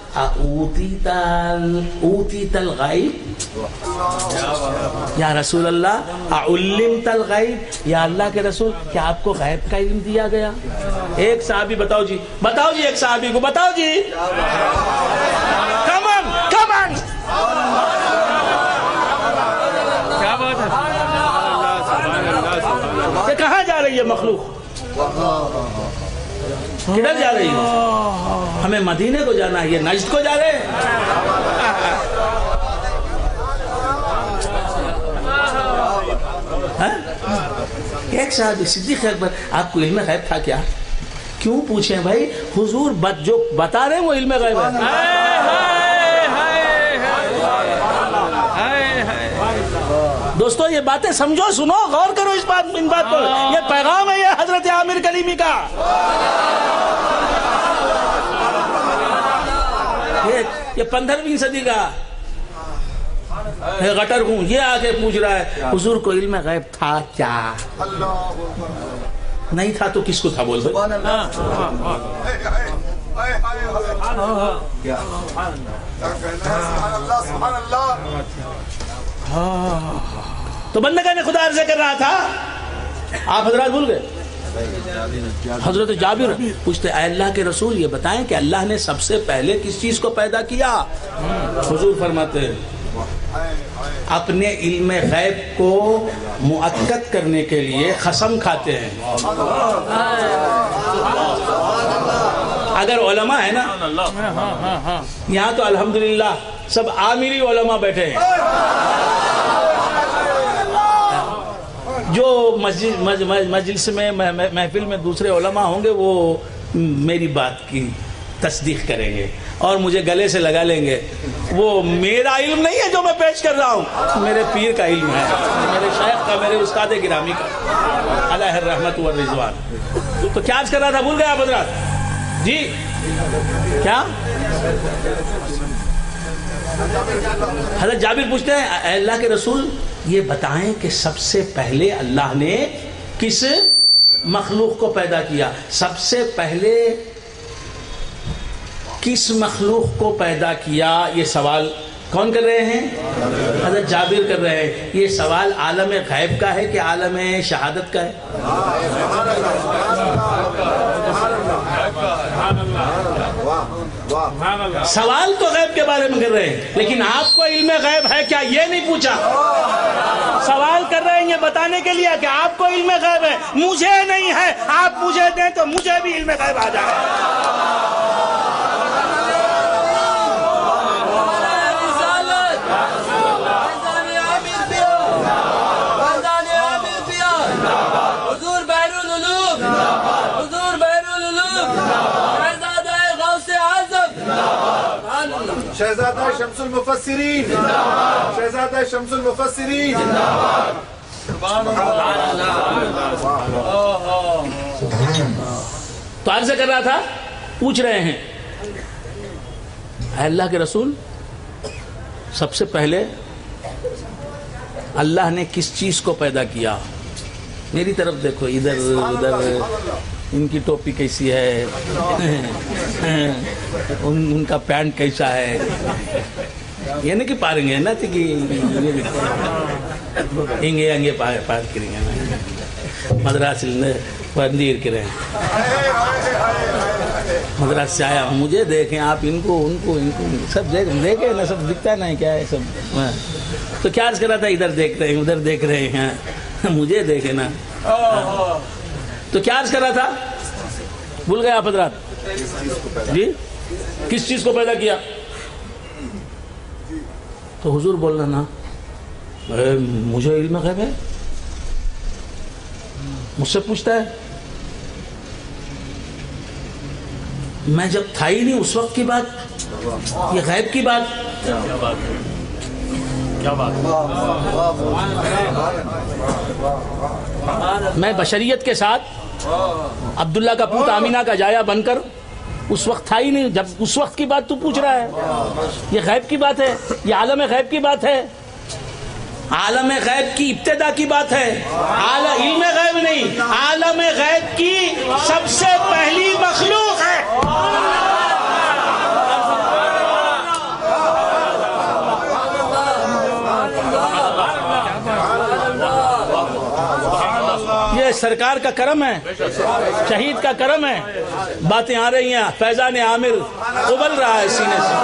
اوتیت الغیب؟ یا رسول اللہ علمت الغیب؟ یا اللہ کے رسول کیا آپ کو غیب کا علم دیا گیا؟ ایک صحابی بتاؤ جی ایک صحابی کو بتاؤ جی. کمن کیا بات ہے؟ کہاں جا رہی ہے مخلوق؟ کدھر جا رہی ہے؟ ہمیں مدینے کو جانا ہے، یہ نجد کو جا رہے ہیں. ایک صاحب صدیق اکبر، آپ کو علم غیب تھا کیا؟ کیوں پوچھیں بھائی؟ حضور جو بتا رہے ہیں وہ علم غیب ہے. دوستو یہ باتیں سمجھو، سنو، غور کرو ان بات پر. یہ پیغام ہے یہ حضرت عامر کلیمی کا. یہ 15ویں صدی کا غٹر ہوں، یہ آگے پوچھ رہا ہے حضور کو علم غیب تھا کیا؟ نہیں تھا تو کس کو تھا؟ بول تو بندگان خدا عرض کر رہا تھا، آپ حضرات بھول گئے. حضرت جابر پوچھتے اے اللہ کے رسول یہ بتائیں کہ اللہ نے سب سے پہلے کس چیز کو پیدا کیا؟ حضور فرماتے ہیں اپنے علم غیب کو مؤکد کرنے کے لیے قسم کھاتے ہیں. اگر علماء ہے نا یہاں تو الحمدللہ سب عامری علماء بیٹھے ہیں، جو مجلس میں محفل میں دوسرے علماء ہوں گے وہ میری بات کی تصدیق کریں گے اور مجھے گلے سے لگا لیں گے. وہ میرا علم نہیں ہے جو میں پیش کر رہا ہوں، میرے پیر کا علم ہے، میرے شیخ کا، میرے استاد گرامی کا علیہ الرحمت والرضوان. تو کیا عرض کر رہا تھا؟ بھول گئے آپ حضرات؟ جی کیا؟ حضرت جابر پوچھتے ہیں اے اللہ کے رسول یہ بتائیں کہ سب سے پہلے اللہ نے کس مخلوق کو پیدا کیا؟ سب سے پہلے کس مخلوق کو پیدا کیا؟ یہ سوال کون کر رہے ہیں؟ حضرت جابر کر رہے ہیں. یہ سوال عالم غیب کا ہے کہ عالم شہادت کا ہے؟ سوال تو غیب کے بارے میں کر رہے ہیں لیکن آپ کو علم غیب ہے کیا یہ نہیں پوچھا. سوال کر رہے ہیں یہ بتانے کے لیے کہ آپ کو علم غیب ہے، مجھے نہیں ہے. آپ مجھے دیں تو مجھے بھی علم غیب آ جائے. شہزادہ شمس المفسرین، شہزادہ شمس المفسرین. تو عرض کر رہا تھا، پوچھ رہے ہیں اے اللہ کے رسول سب سے پہلے اللہ نے کس چیز کو پیدا کیا؟ میری طرف دیکھو، ادھر ادھر ان کی ٹوپی کیسی ہے، ان کا پینٹ کیسا ہے، یہ نہیں کہ پاریں گے نا کہ ہنگے ہنگے پار کریں گے مدراس بندیر کریں مدراس سے آیا مجھے دیکھیں آپ ان کو سب دیکھیں نا، سب دکھتا نہیں کیا ہے سب. تو کیا عرض کر رہا تھا، ادھر دیکھ رہے ہیں ادھر دیکھ رہے ہیں، مجھے دیکھیں نا. تو کیا عرض کر رہا تھا، بھول گئے آپ حضرات جی، کس چیز کو پیدا کیا؟ تو حضور بول رہا نا مجھے علم غیب ہے، مجھ سے پوچھتا ہے، میں جب تھا ہی نہیں اس وقت کی بات، یہ غیب کی بات. کیا بات، میں بشریت کے ساتھ عبداللہ کا پوت آمینہ کا جایا بن کر اس وقت تھا ہی نہیں، جب اس وقت کی بات تو پوچھ رہا ہے. یہ غیب کی بات ہے، یہ عالم غیب کی بات ہے، عالم غیب کی ابتدا کی بات ہے، علم غیب نہیں، عالم غیب کی سب سے پہلی مخلوق ہے. یہ سرکار کا کرم ہے، شہید کا کرم ہے. باتیں آ رہی ہیں، فیضان عامر ابل رہا ہے سینے سے.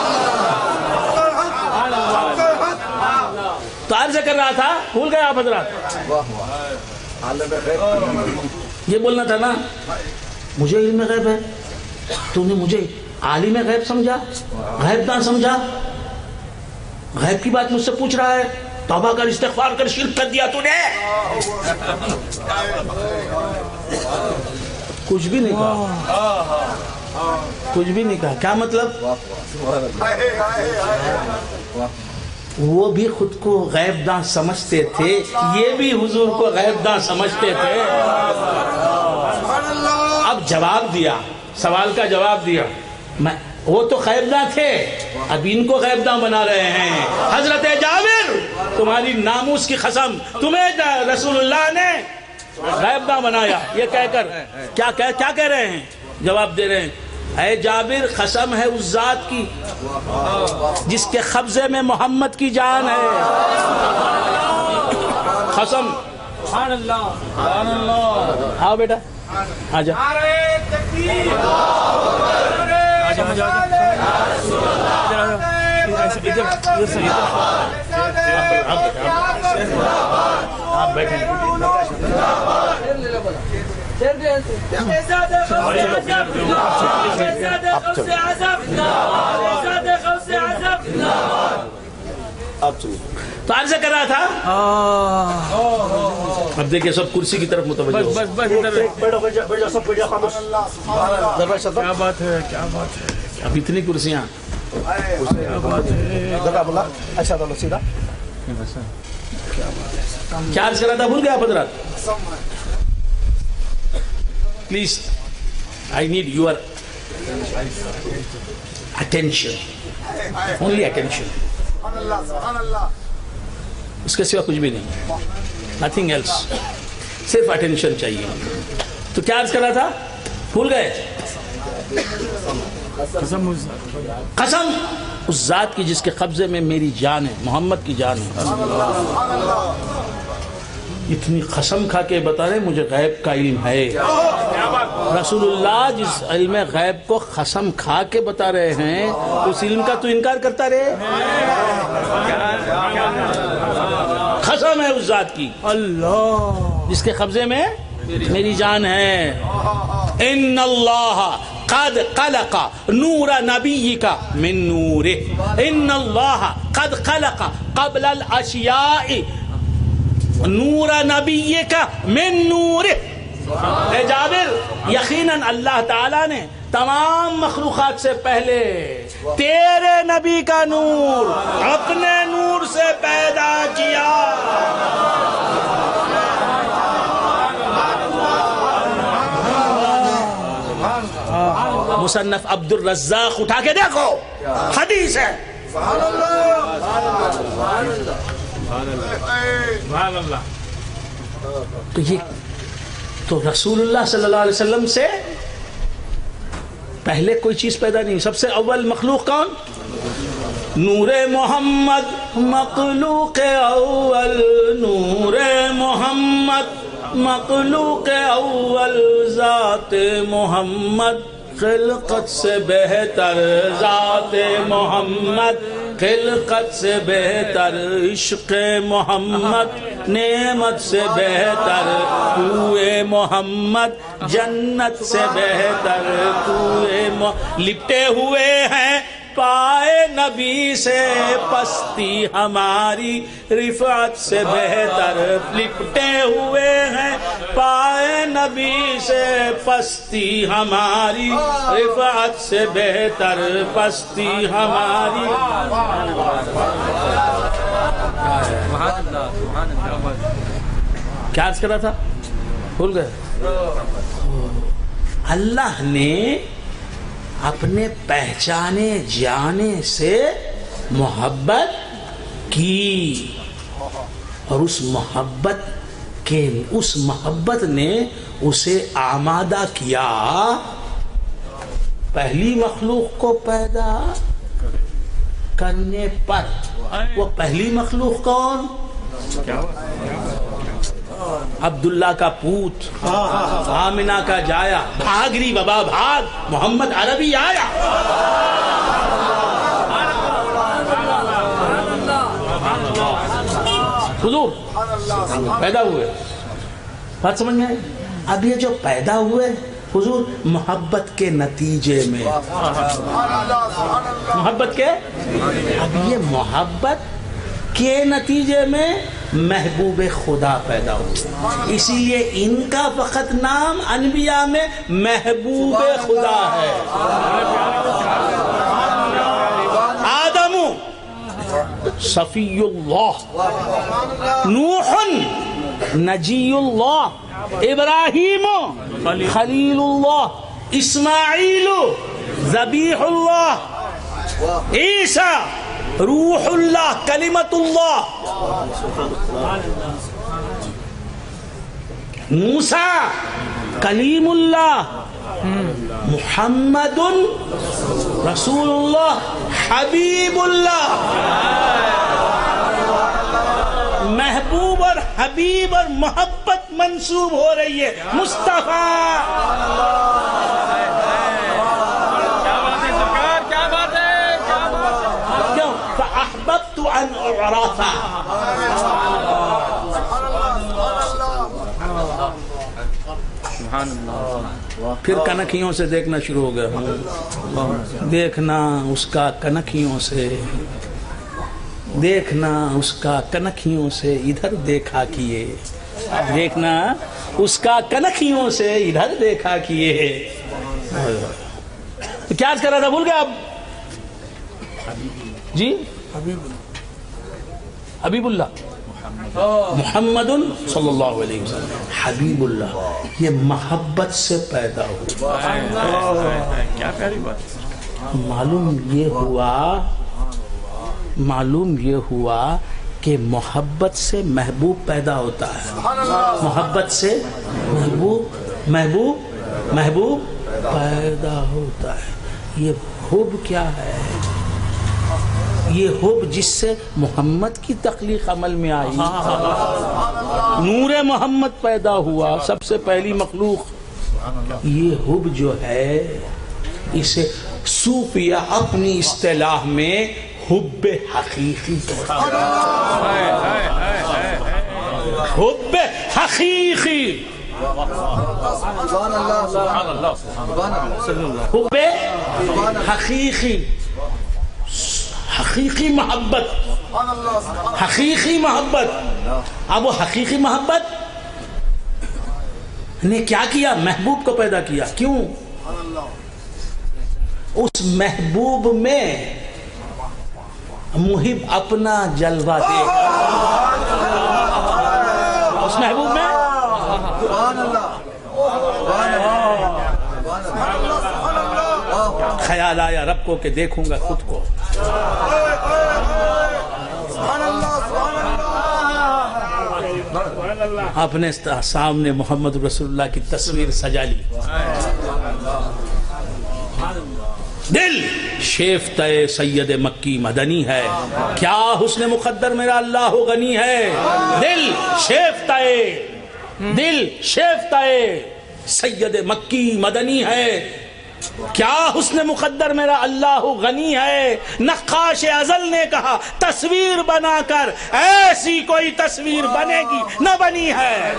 تو عرض کر رہا تھا، بھول گئے آپ حضرات، یہ بولنا تھا نا مجھے علم غیب ہے، تو نے مجھے عالم غیب سمجھا، غیب دان سمجھا، غیب کی بات مجھ سے پوچھ رہا ہے. توبہ کر، استغفار کر، شرک کر دیا تو نے. کچھ بھی نہیں کہا، کچھ بھی نہیں کہا. کیا مطلب؟ وہ بھی خود کو غیب داں سمجھتے تھے، یہ بھی حضور کو غیب داں سمجھتے تھے. اب جواب دیا، سوال کا جواب دیا. وہ تو غیب داں تھے، اب ان کو غیب داں بنا رہے ہیں. حضرت جابر، تمہاری ناموس کی قسم، تمہیں رسول اللہ نے غیب داں بنایا. یہ کہہ کر کیا کہہ رہے ہیں؟ جواب دے رہے ہیں، اے جابر قسم ہے اس ذات کی جس کے قبضے میں محمد کی جان ہے. قسم. سبحان اللہ، سبحان اللہ. آؤ بیٹا، آجا. آپ بیٹھیں. تو عرض کر رہا تھا، اب دیکھیں سب کرسی کی طرف متوجہ ہو. کیا بات ہے، کیا بات ہے. اب اتنی کرسیاں. کیا عرض کر رہا تھا، بھول گیا آپ حضرات؟ Please I need your attention, only attention. اس کے سوا کچھ بھی نہیں، نتھنگ ایلس، صرف اٹینشن چاہیے. تو کیا عرض کر رہا تھا، بھول گئے؟ قسم اس ذات کی جس کے قبضے میں میری جان ہے، محمد کی جان ہے. اتنی قسم کھا کے بتا رہے مجھے غیب کا علم ہے. رسول اللہ جس علم غیب کو قسم کھا کے بتا رہے ہیں، اس علم کا تو انکار کرتا رہے. قسم ہے اس ذات کی اللہ جس کے قبضے میں میری جان ہے. ان اللہ قد خلق نور نبیک من نورہ، ان اللہ قد خلق قبل الاشیاء نور نبیک من نورہ. اے جابر، یقیناً اللہ تعالیٰ نے تمام مخلوقات سے پہلے تیرے نبی کا نور اپنے نور سے پیدا کیا. مصنف عبد الرزاق اٹھا کے دیکھو، حدیث ہے. تو تو رسول اللہ صلی اللہ علیہ وسلم سے پہلے کوئی چیز پیدا نہیں. سب سے اول مخلوق کون؟ نور محمد مخلوق اول، نور محمد مخلوق اول، ذات محمد خلقت سے بہتر، ذات محمد خلقت سے بہتر، عشق محمد نعمت سے بہتر، کوئے محمد جنت سے بہتر، کوئے لپٹے ہوئے ہیں پائے نبی سے، پستی ہماری رفعت سے بہتر، لپٹے ہوئے ہیں پائے نبی سے، پستی ہماری رفعت سے بہتر، پستی ہماری. کیا عرض کر رہا تھا؟ بھول گئے. اللہ نے اپنے پہچانے جانے سے محبت کی، اور اس محبت نے اسے آمادہ کیا پہلی مخلوق کو پیدا کرنے پر. وہ پہلی مخلوق کون؟ عبداللہ کا پوت، آمنہ کا جایا، بھاگ رہی بابا بھاگ، محمد عربی آیا. حضور پیدا ہوئے، بات سمجھ میں آئی؟ اب یہ جو پیدا ہوئے حضور محبت کے نتیجے میں، محبت کے، اب یہ محبت کے نتیجے میں محبوب خدا پیدا ہوئے. اسی لیے ان کا فقط نام انبیاء میں محبوب خدا ہے. آدم صفی اللہ، نوح نجی اللہ، ابراہیم خلیل اللہ، اسماعیل ذبیح اللہ، عیسیٰ روح اللہ کلمت اللہ، موسیٰ کلیم اللہ، محمد رسول اللہ حبیب اللہ. محبوب اور حبیب اور محبت منسوب ہو رہی ہے مصطفیٰ. فأحببت أن أعرف. پھر کنکھیوں سے دیکھنا شروع ہو گیا، دیکھنا اس کا کنکھیوں سے، دیکھنا اس کا کنکھیوں سے ادھر دیکھا کیے، دیکھنا اس کا کنکھیوں سے ادھر دیکھا کیے. کیا کر رہا تھا بھول گیا اب؟ جی حبیب اللہ محمد صلی اللہ علیہ وسلم، حبیب اللہ. یہ محبت سے پیدا ہوا. کیا پیاری بات. معلوم یہ ہوا کہ محبت سے محبوب پیدا ہوتا ہے، محبت سے محبوب پیدا ہوتا ہے. یہ حب کیا ہے؟ یہ حب جس سے محمد کی تخلیق عمل میں آئی، نور محمد پیدا ہوا، سب سے پہلی مخلوق. یہ حب جو ہے اسے صوفیہ اپنی اصطلاح میں حب حقیقی کہتے ہیں. حب حقیقی، حب حقیقی، حقیقی محبت، حقیقی محبت. اب وہ حقیقی محبت نے کیا کیا؟ محبوب کو پیدا کیا. کیوں؟ اس محبوب میں محب اپنا جلوہ دے گا. اس محبوب میں خیال آیا رب کو کہ دیکھوں گا خود کو. اپنے سامنے محمد رسول اللہ کی تصویر سجا لی. دل شیفتہ سید مکی مدنی ہے، کیا حسن مقدر میرا اللہ غنی ہے. دل شیفتہ سید مکی مدنی ہے، کیا حسن مقدر میرا اللہ غنی ہے. نقاش ازل نے کہا تصویر بنا کر ایسی کوئی تصویر بنے گی نہ بنی ہے.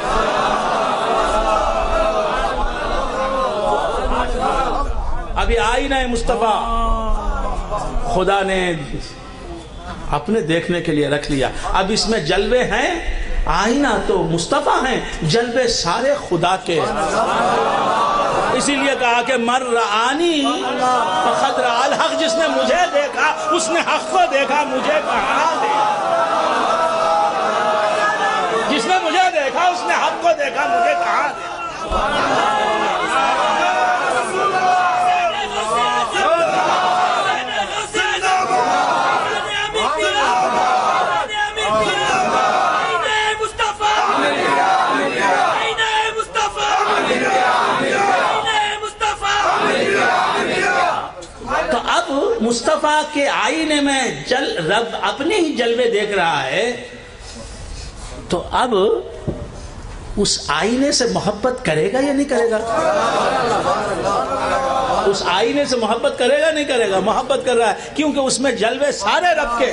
ابھی آئینہ مصطفیٰ خدا نے اپنے دیکھنے کے لیے رکھ لیا. اب اس میں جلوے ہیں، آئینہ تو مصطفیٰ ہیں، جلوے سارے خدا کے. اسی لیے کہا کہ مر رآنی فقد رأى الحق، جس نے مجھے دیکھا اس نے حق کو دیکھا، مجھے کہاں دیکھا. جس نے مجھے دیکھا اس نے حق کو دیکھا، مجھے کہاں دیکھا. مصطفیٰ کے آئینے میں رب اپنے ہی جلوے دیکھ رہا ہے، تو اب اس آئینے سے محبت کرے گا یا نہیں کرے گا؟ اس آئینے سے محبت کرے گا نہیں کرے گا؟ محبت کر رہا ہے، کیونکہ اس میں جلوے سارے رب کے.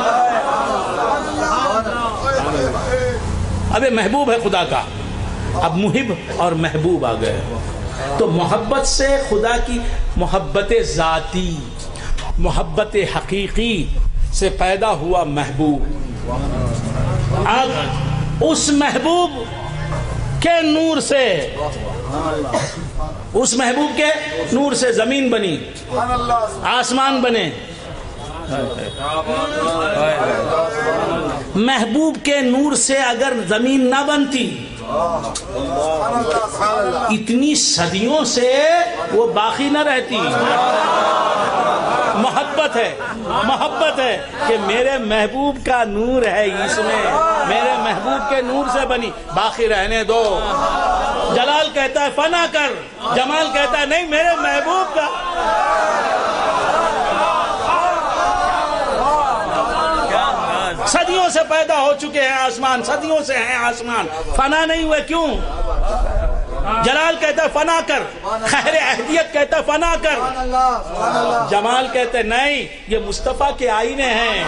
اب یہ محبوب ہے خدا کا، اب محب اور محبوب آ گئے. تو محبت سے خدا کی محبت ذاتی، محبت حقیقی سے پیدا ہوا محبوب. اب اس محبوب کے نور سے، اس محبوب کے نور سے زمین بنی، آسمان بنے. محبوب کے نور سے اگر زمین نہ بنتی، اتنی صدیوں سے وہ باقی نہ رہتی. محبت ہے کہ میرے محبوب کا نور ہے اس میں، میرے محبوب کے نور سے بنی، باقی رہنے دو. جلال کہتا ہے فنا کر، جمال کہتا ہے نہیں، میرے محبوب کا. صدیوں سے پیدا ہو چکے ہیں آسمان، صدیوں سے ہیں آسمان، فنا نہیں ہوئے. کیوں؟ جلال کہتا ہے فنا کر، خیر اہدیت کہتا ہے فنا کر، جمال کہتے نہیں، یہ مصطفیٰ کے آئینے ہیں.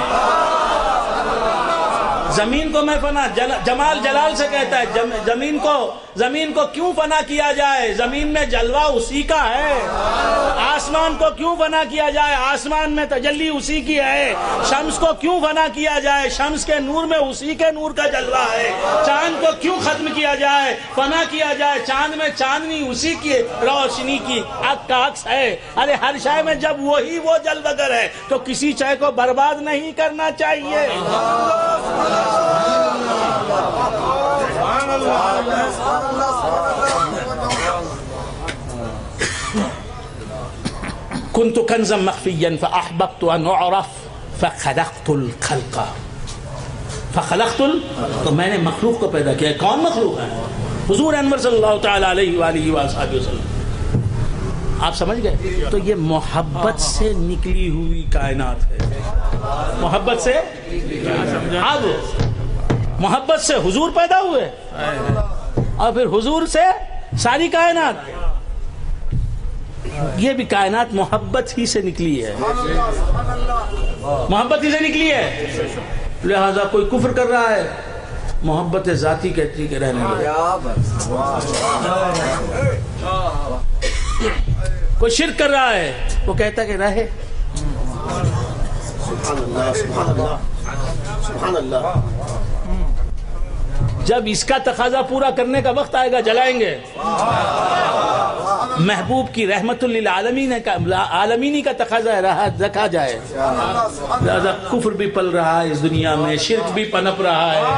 زمین کو میں فنا، جمال جلال سے کہتا ہے زمین کو کیوں فنا کیا جائے، زمین میں جلوہ اسی کا ہے. آسمان کو کیوں فنا کیا جائے، آسمان میں تجلی اسی کی ہے. شمس کو کیوں فنا کیا جائے، شمس کے نور میں اسی کے نور کا جلوہ ہے. چاند کو کیوں ختم کیا جائے، فنا کیا جائے، چاند میں چاندنی اسی کی روشنی کی عکس ہے. ارے ہر شے میں جب وہی وہ جلوگر ہے تو کسی شے کو برباد نہیں کرنا چاہیے. كنت كنزا مخفيا فأحببت أن أعرف فخلقت الخلق. تو میں نے مخلوق کو پیدا کیا. کون مخلوق ہے؟ حضور انور صلی اللہ تعالی علیہ وآلہ وسلم. آپ سمجھ گئے؟ تو یہ محبت سے نکلی ہوئی کائنات ہے. محبت سے، اب محبت سے حضور پیدا ہوئے اور پھر حضور سے ساری کائنات. یہ بھی کائنات محبت ہی سے نکلی ہے، محبت ہی سے نکلی ہے. لہذا کوئی کفر کر رہا ہے، محبت ذاتی کہتی کہ رہنے دو. کوئی شرک کر رہا ہے، وہ کہتا کہ رہے. سبحان اللہ. جب اس کا تقاضا پورا کرنے کا وقت آئے گا جلائیں گے. محبوب کی رحمت للعالمین کا تقاضا رکھا جائے. لہذا کفر بھی پل رہا ہے اس دنیا میں، شرک بھی پنپ رہا ہے.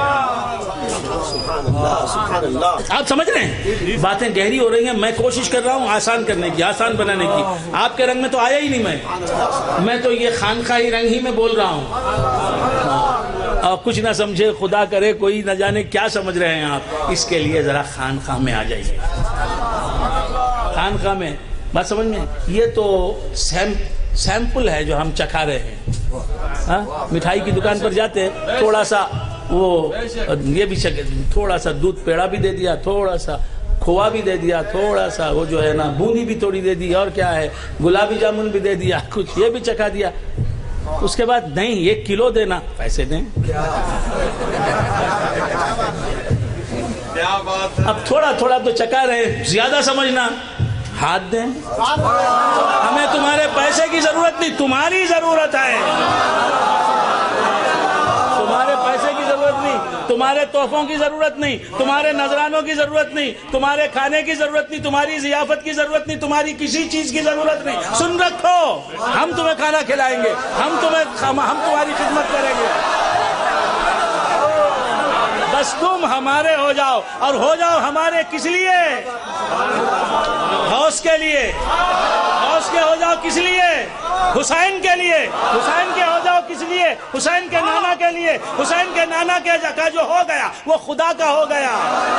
آپ سمجھ رہے ہیں؟ باتیں گہری ہو رہی ہیں. میں کوشش کر رہا ہوں آسان کرنے کی، آسان بنانے کی. آپ کے رنگ میں تو آیا ہی نہیں. میں تو یہ خانقاہی رنگ ہی میں بول رہا ہوں. اور کچھ نہ سمجھے، خدا کرے کوئی نہ جانے کیا سمجھ رہے ہیں آپ، اس کے لیے ذرا خانقاہ میں آ جائیے. خانقاہ میں بات سمجھ میں، یہ تو سیمپل ہے جو ہم چکھا رہے ہیں. مٹھائی کی دکان پر جاتے تھوڑا سا وہ یہ بھی تھوڑا سا دودھ پیڑا بھی دے دیا، تھوڑا سا کھوا بھی دے دیا، تھوڑا سا وہ جو ہے نا بونی بھی تھوڑی دے دی، اور کیا ہے گلابی جامن بھی دے دیا، کچھ یہ بھی چکھا دیا. اس کے بعد نہیں 1 کلو دینا، پیسے دیں. اب تھوڑا تھوڑا تو چکا رہے، زیادہ سمجھنا، ہاتھ دیں. ہمیں تمہارے پیسے کی ضرورت نہیں، تمہاری ضرورت ہے. تمہارے پیسے کی ضرورت نہیں، تمہارے تحفوں کی ضرورت نہیں، تمہارے نذرانوں کی ضرورت نہیں، تمہارے کھانے کی ضرورت نہیں، تمہاری ضیافت کی ضرورت نہیں، تمہاری کسی چیز کی ضرورت نہیں. سن رکھو، ہم تمہیں کھانا کھلائیں گے، ہم تمہاری خدمت کریں گے. بس تم ہمارے ہو جاؤ، اور ہو جاؤ ہمارے کس لیے؟ غوث کے لیے. غوث کے ہو جاؤ کس لیے؟ حسین کے لیے. حسین کے ہو جاؤ کس لیے؟ حسین کے نانا کے لیے. حسین کے نانا کا جو ہو گیا وہ خدا کا ہو گیا.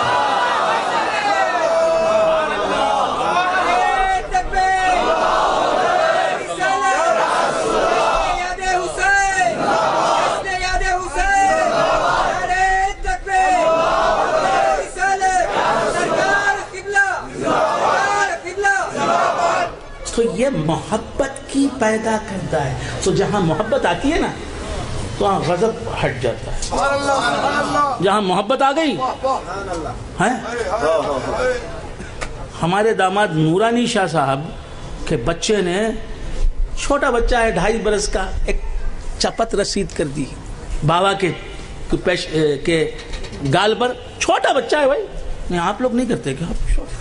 تو یہ محبت کی پیدا کرتا ہے. تو جہاں محبت آتی ہے نا تو وہاں غضب ہٹ جاتا ہے. جہاں محبت آ گئی ہے. ہمارے داماد نورانی شاہ صاحب کے بچے نے، چھوٹا بچہ ہے 2.5 برس کا، ایک چپت رسید کر دی بابا کے گال پر. چھوٹا بچہ ہے بھائی. نہیں آپ لوگ نہیں کرتے کیا؟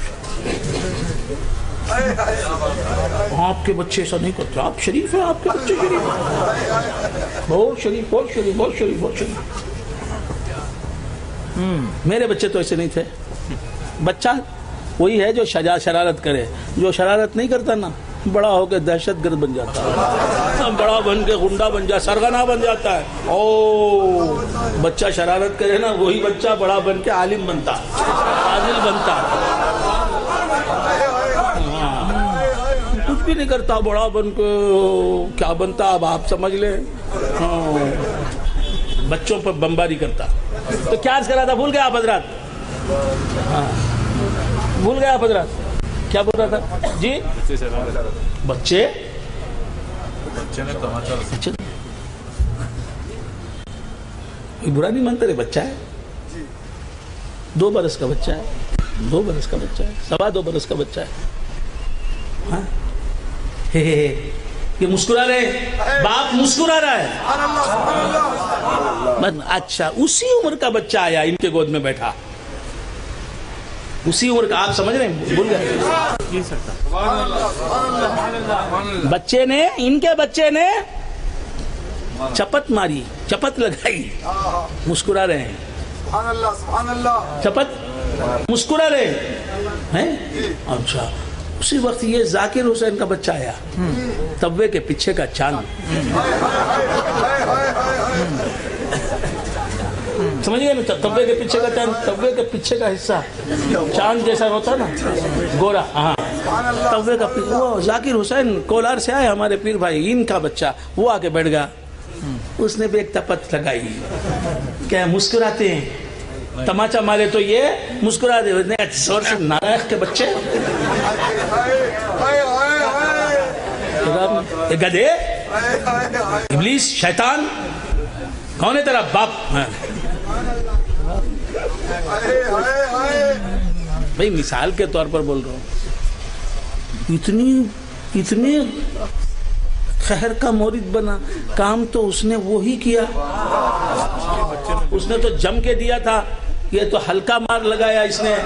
آپ کے بچے ایسا نہیں کرتے. آپ شریف ہیں، آپ کے بچے شریف ہیں، بہت شریف، بہت شریف، بہت شریف، بہت شریف. میرے بچے تو ایسے نہیں تھے. بچہ وہی ہے جو شرارت کرے. جو شرارت نہیں کرتا نا بڑا ہو کے دہشت گرد بن جاتا ہے، بڑا بن کے غنڈہ بن جاتا، سرغنہ بن جاتا ہے. او بچہ شرارت کرے نا وہی بچہ بڑا بن کے عالم بنتا، عادل بنتا. کچھ بھی نہیں کرتا، بڑا بن کے کیا بنتا اب آپ سمجھ لیں. بچوں پر بمباری کرتا. تو کیا عرض کرا تھا؟ بھول گیا آپ حضرات؟ بھول گیا آپ حضرات؟ کیا بول رہا تھا جی؟ بچے برا نہیں مانتے رہے. بچہ ہے 2 برس کا بچہ ہے، 2 برس کا بچہ ہے، 2.25 برس کا بچہ ہے. یہ مسکرا رہے، باپ مسکرا رہا ہے. اچھا اسی عمر کا بچہ آیا ان کے گود میں بیٹھا، اسی عمر کا. آپ سمجھ رہے ہیں؟ بھول گئے بچے نے، ان کے بچے نے چپت ماری، چپت لگائی، مسکرا رہے ہیں. چپت مسکرا رہے ہیں. اچھا اسی وقت یہ ذاکر حسین کا بچہ آیا، تبے کے پیچھے کا چاند. سمجھئے نا؟ تبے کے پیچھے کا چاند، تبے کے پیچھے کا حصہ چاند جیسا ہوتا نا گورا. ہاں تبے کا وہ ذاکر حسین کولار سے آئے ہمارے پیر بھائی، ان کا بچہ. وہ آ کے بیٹھ گیا، اس نے بھی ایک تپت لگائی. کیا مسکراتے ہیں؟ تماچا مارے تو یہ مسکرا دے. زور سے نارائخ کے بچے، گدھے، ابلیس، شیطان، کون ہے تیرا باپ؟ بھئی مثال کے طور پر بول رہا ہوں. اتنے خیر کا مورد بنا. کام تو اس نے وہی کیا، اس نے تو جم کے دیا تھا، یہ تو ہلکا مار لگایا اس نے.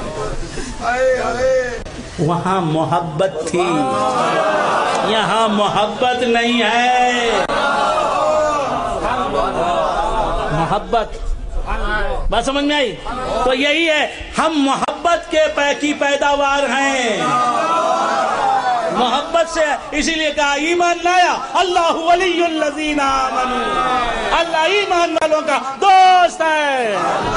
وہاں محبت تھی، یہاں محبت نہیں ہے. محبت بات سمجھ میں آئی؟ تو یہی ہے، ہم محبت کی پیداوار ہیں. محبت سے، اسی لیے کہا ایمان لایا اللہ ولی الذین آمنوا، اللہ ایمان والوں کا دوست ہے۔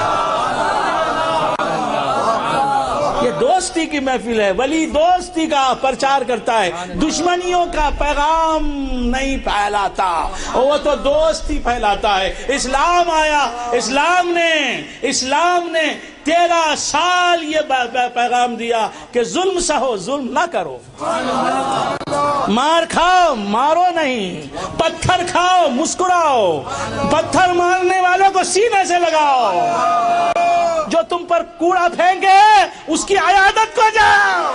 یہ دوستی کی محفل ہے، ولی دوستی کا پرچار کرتا ہے، دشمنیوں کا پیغام نہیں پھیلاتا، وہ تو دوستی پھیلاتا ہے۔ اسلام آیا، اسلام نے 13 سال یہ پیغام دیا کہ ظلم سہو، ظلم نہ کرو، مار کھاؤ مارو نہیں، پتھر کھاؤ مسکراؤ، پتھر مارنے والوں کو سینے سے لگاؤ، جو تم پر کوڑا پھینکے اس کی عیادت کو جاؤ۔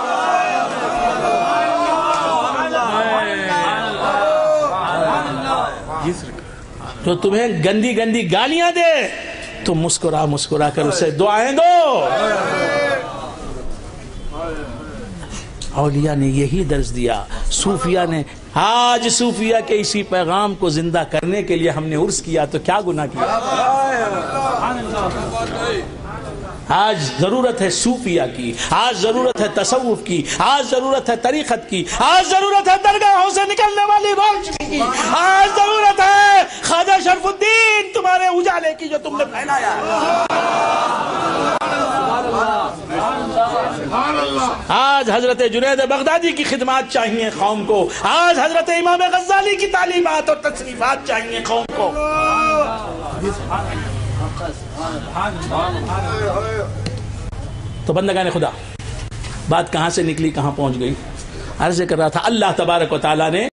جو تمہیں گندی گندی گالیاں دے تو مسکرا کر اسے دعائیں دو۔ اولیاء نے یہی درس دیا، صوفیہ نے۔ آج صوفیہ کے اسی پیغام کو زندہ کرنے کے لیے ہم نے عرس کیا تو کیا گناہ کیا؟ آج ضرورت ہے صوفیہ کی، آج ضرورت ہے تصوف کی، آج ضرورت ہے طریقت کی، آج ضرورت ہے درگاہوں سے نکلنے والی روشنی کی، آج ضرورت ہے خواجہ شرف الدین تمہارے اجالے کی جو تم نے پھیلایا ہے۔ آج حضرت جنید بغدادی کی خدمات چاہیے قوم کو، آج حضرت امام غزالی کی تعلیمات اور تصریفات چاہیے قوم کو۔ تو بندگان خدا، بات کہاں سے نکلی کہاں پہنچ گئی؟ عرض کر رہا تھا اللہ تبارک و تعالیٰ نے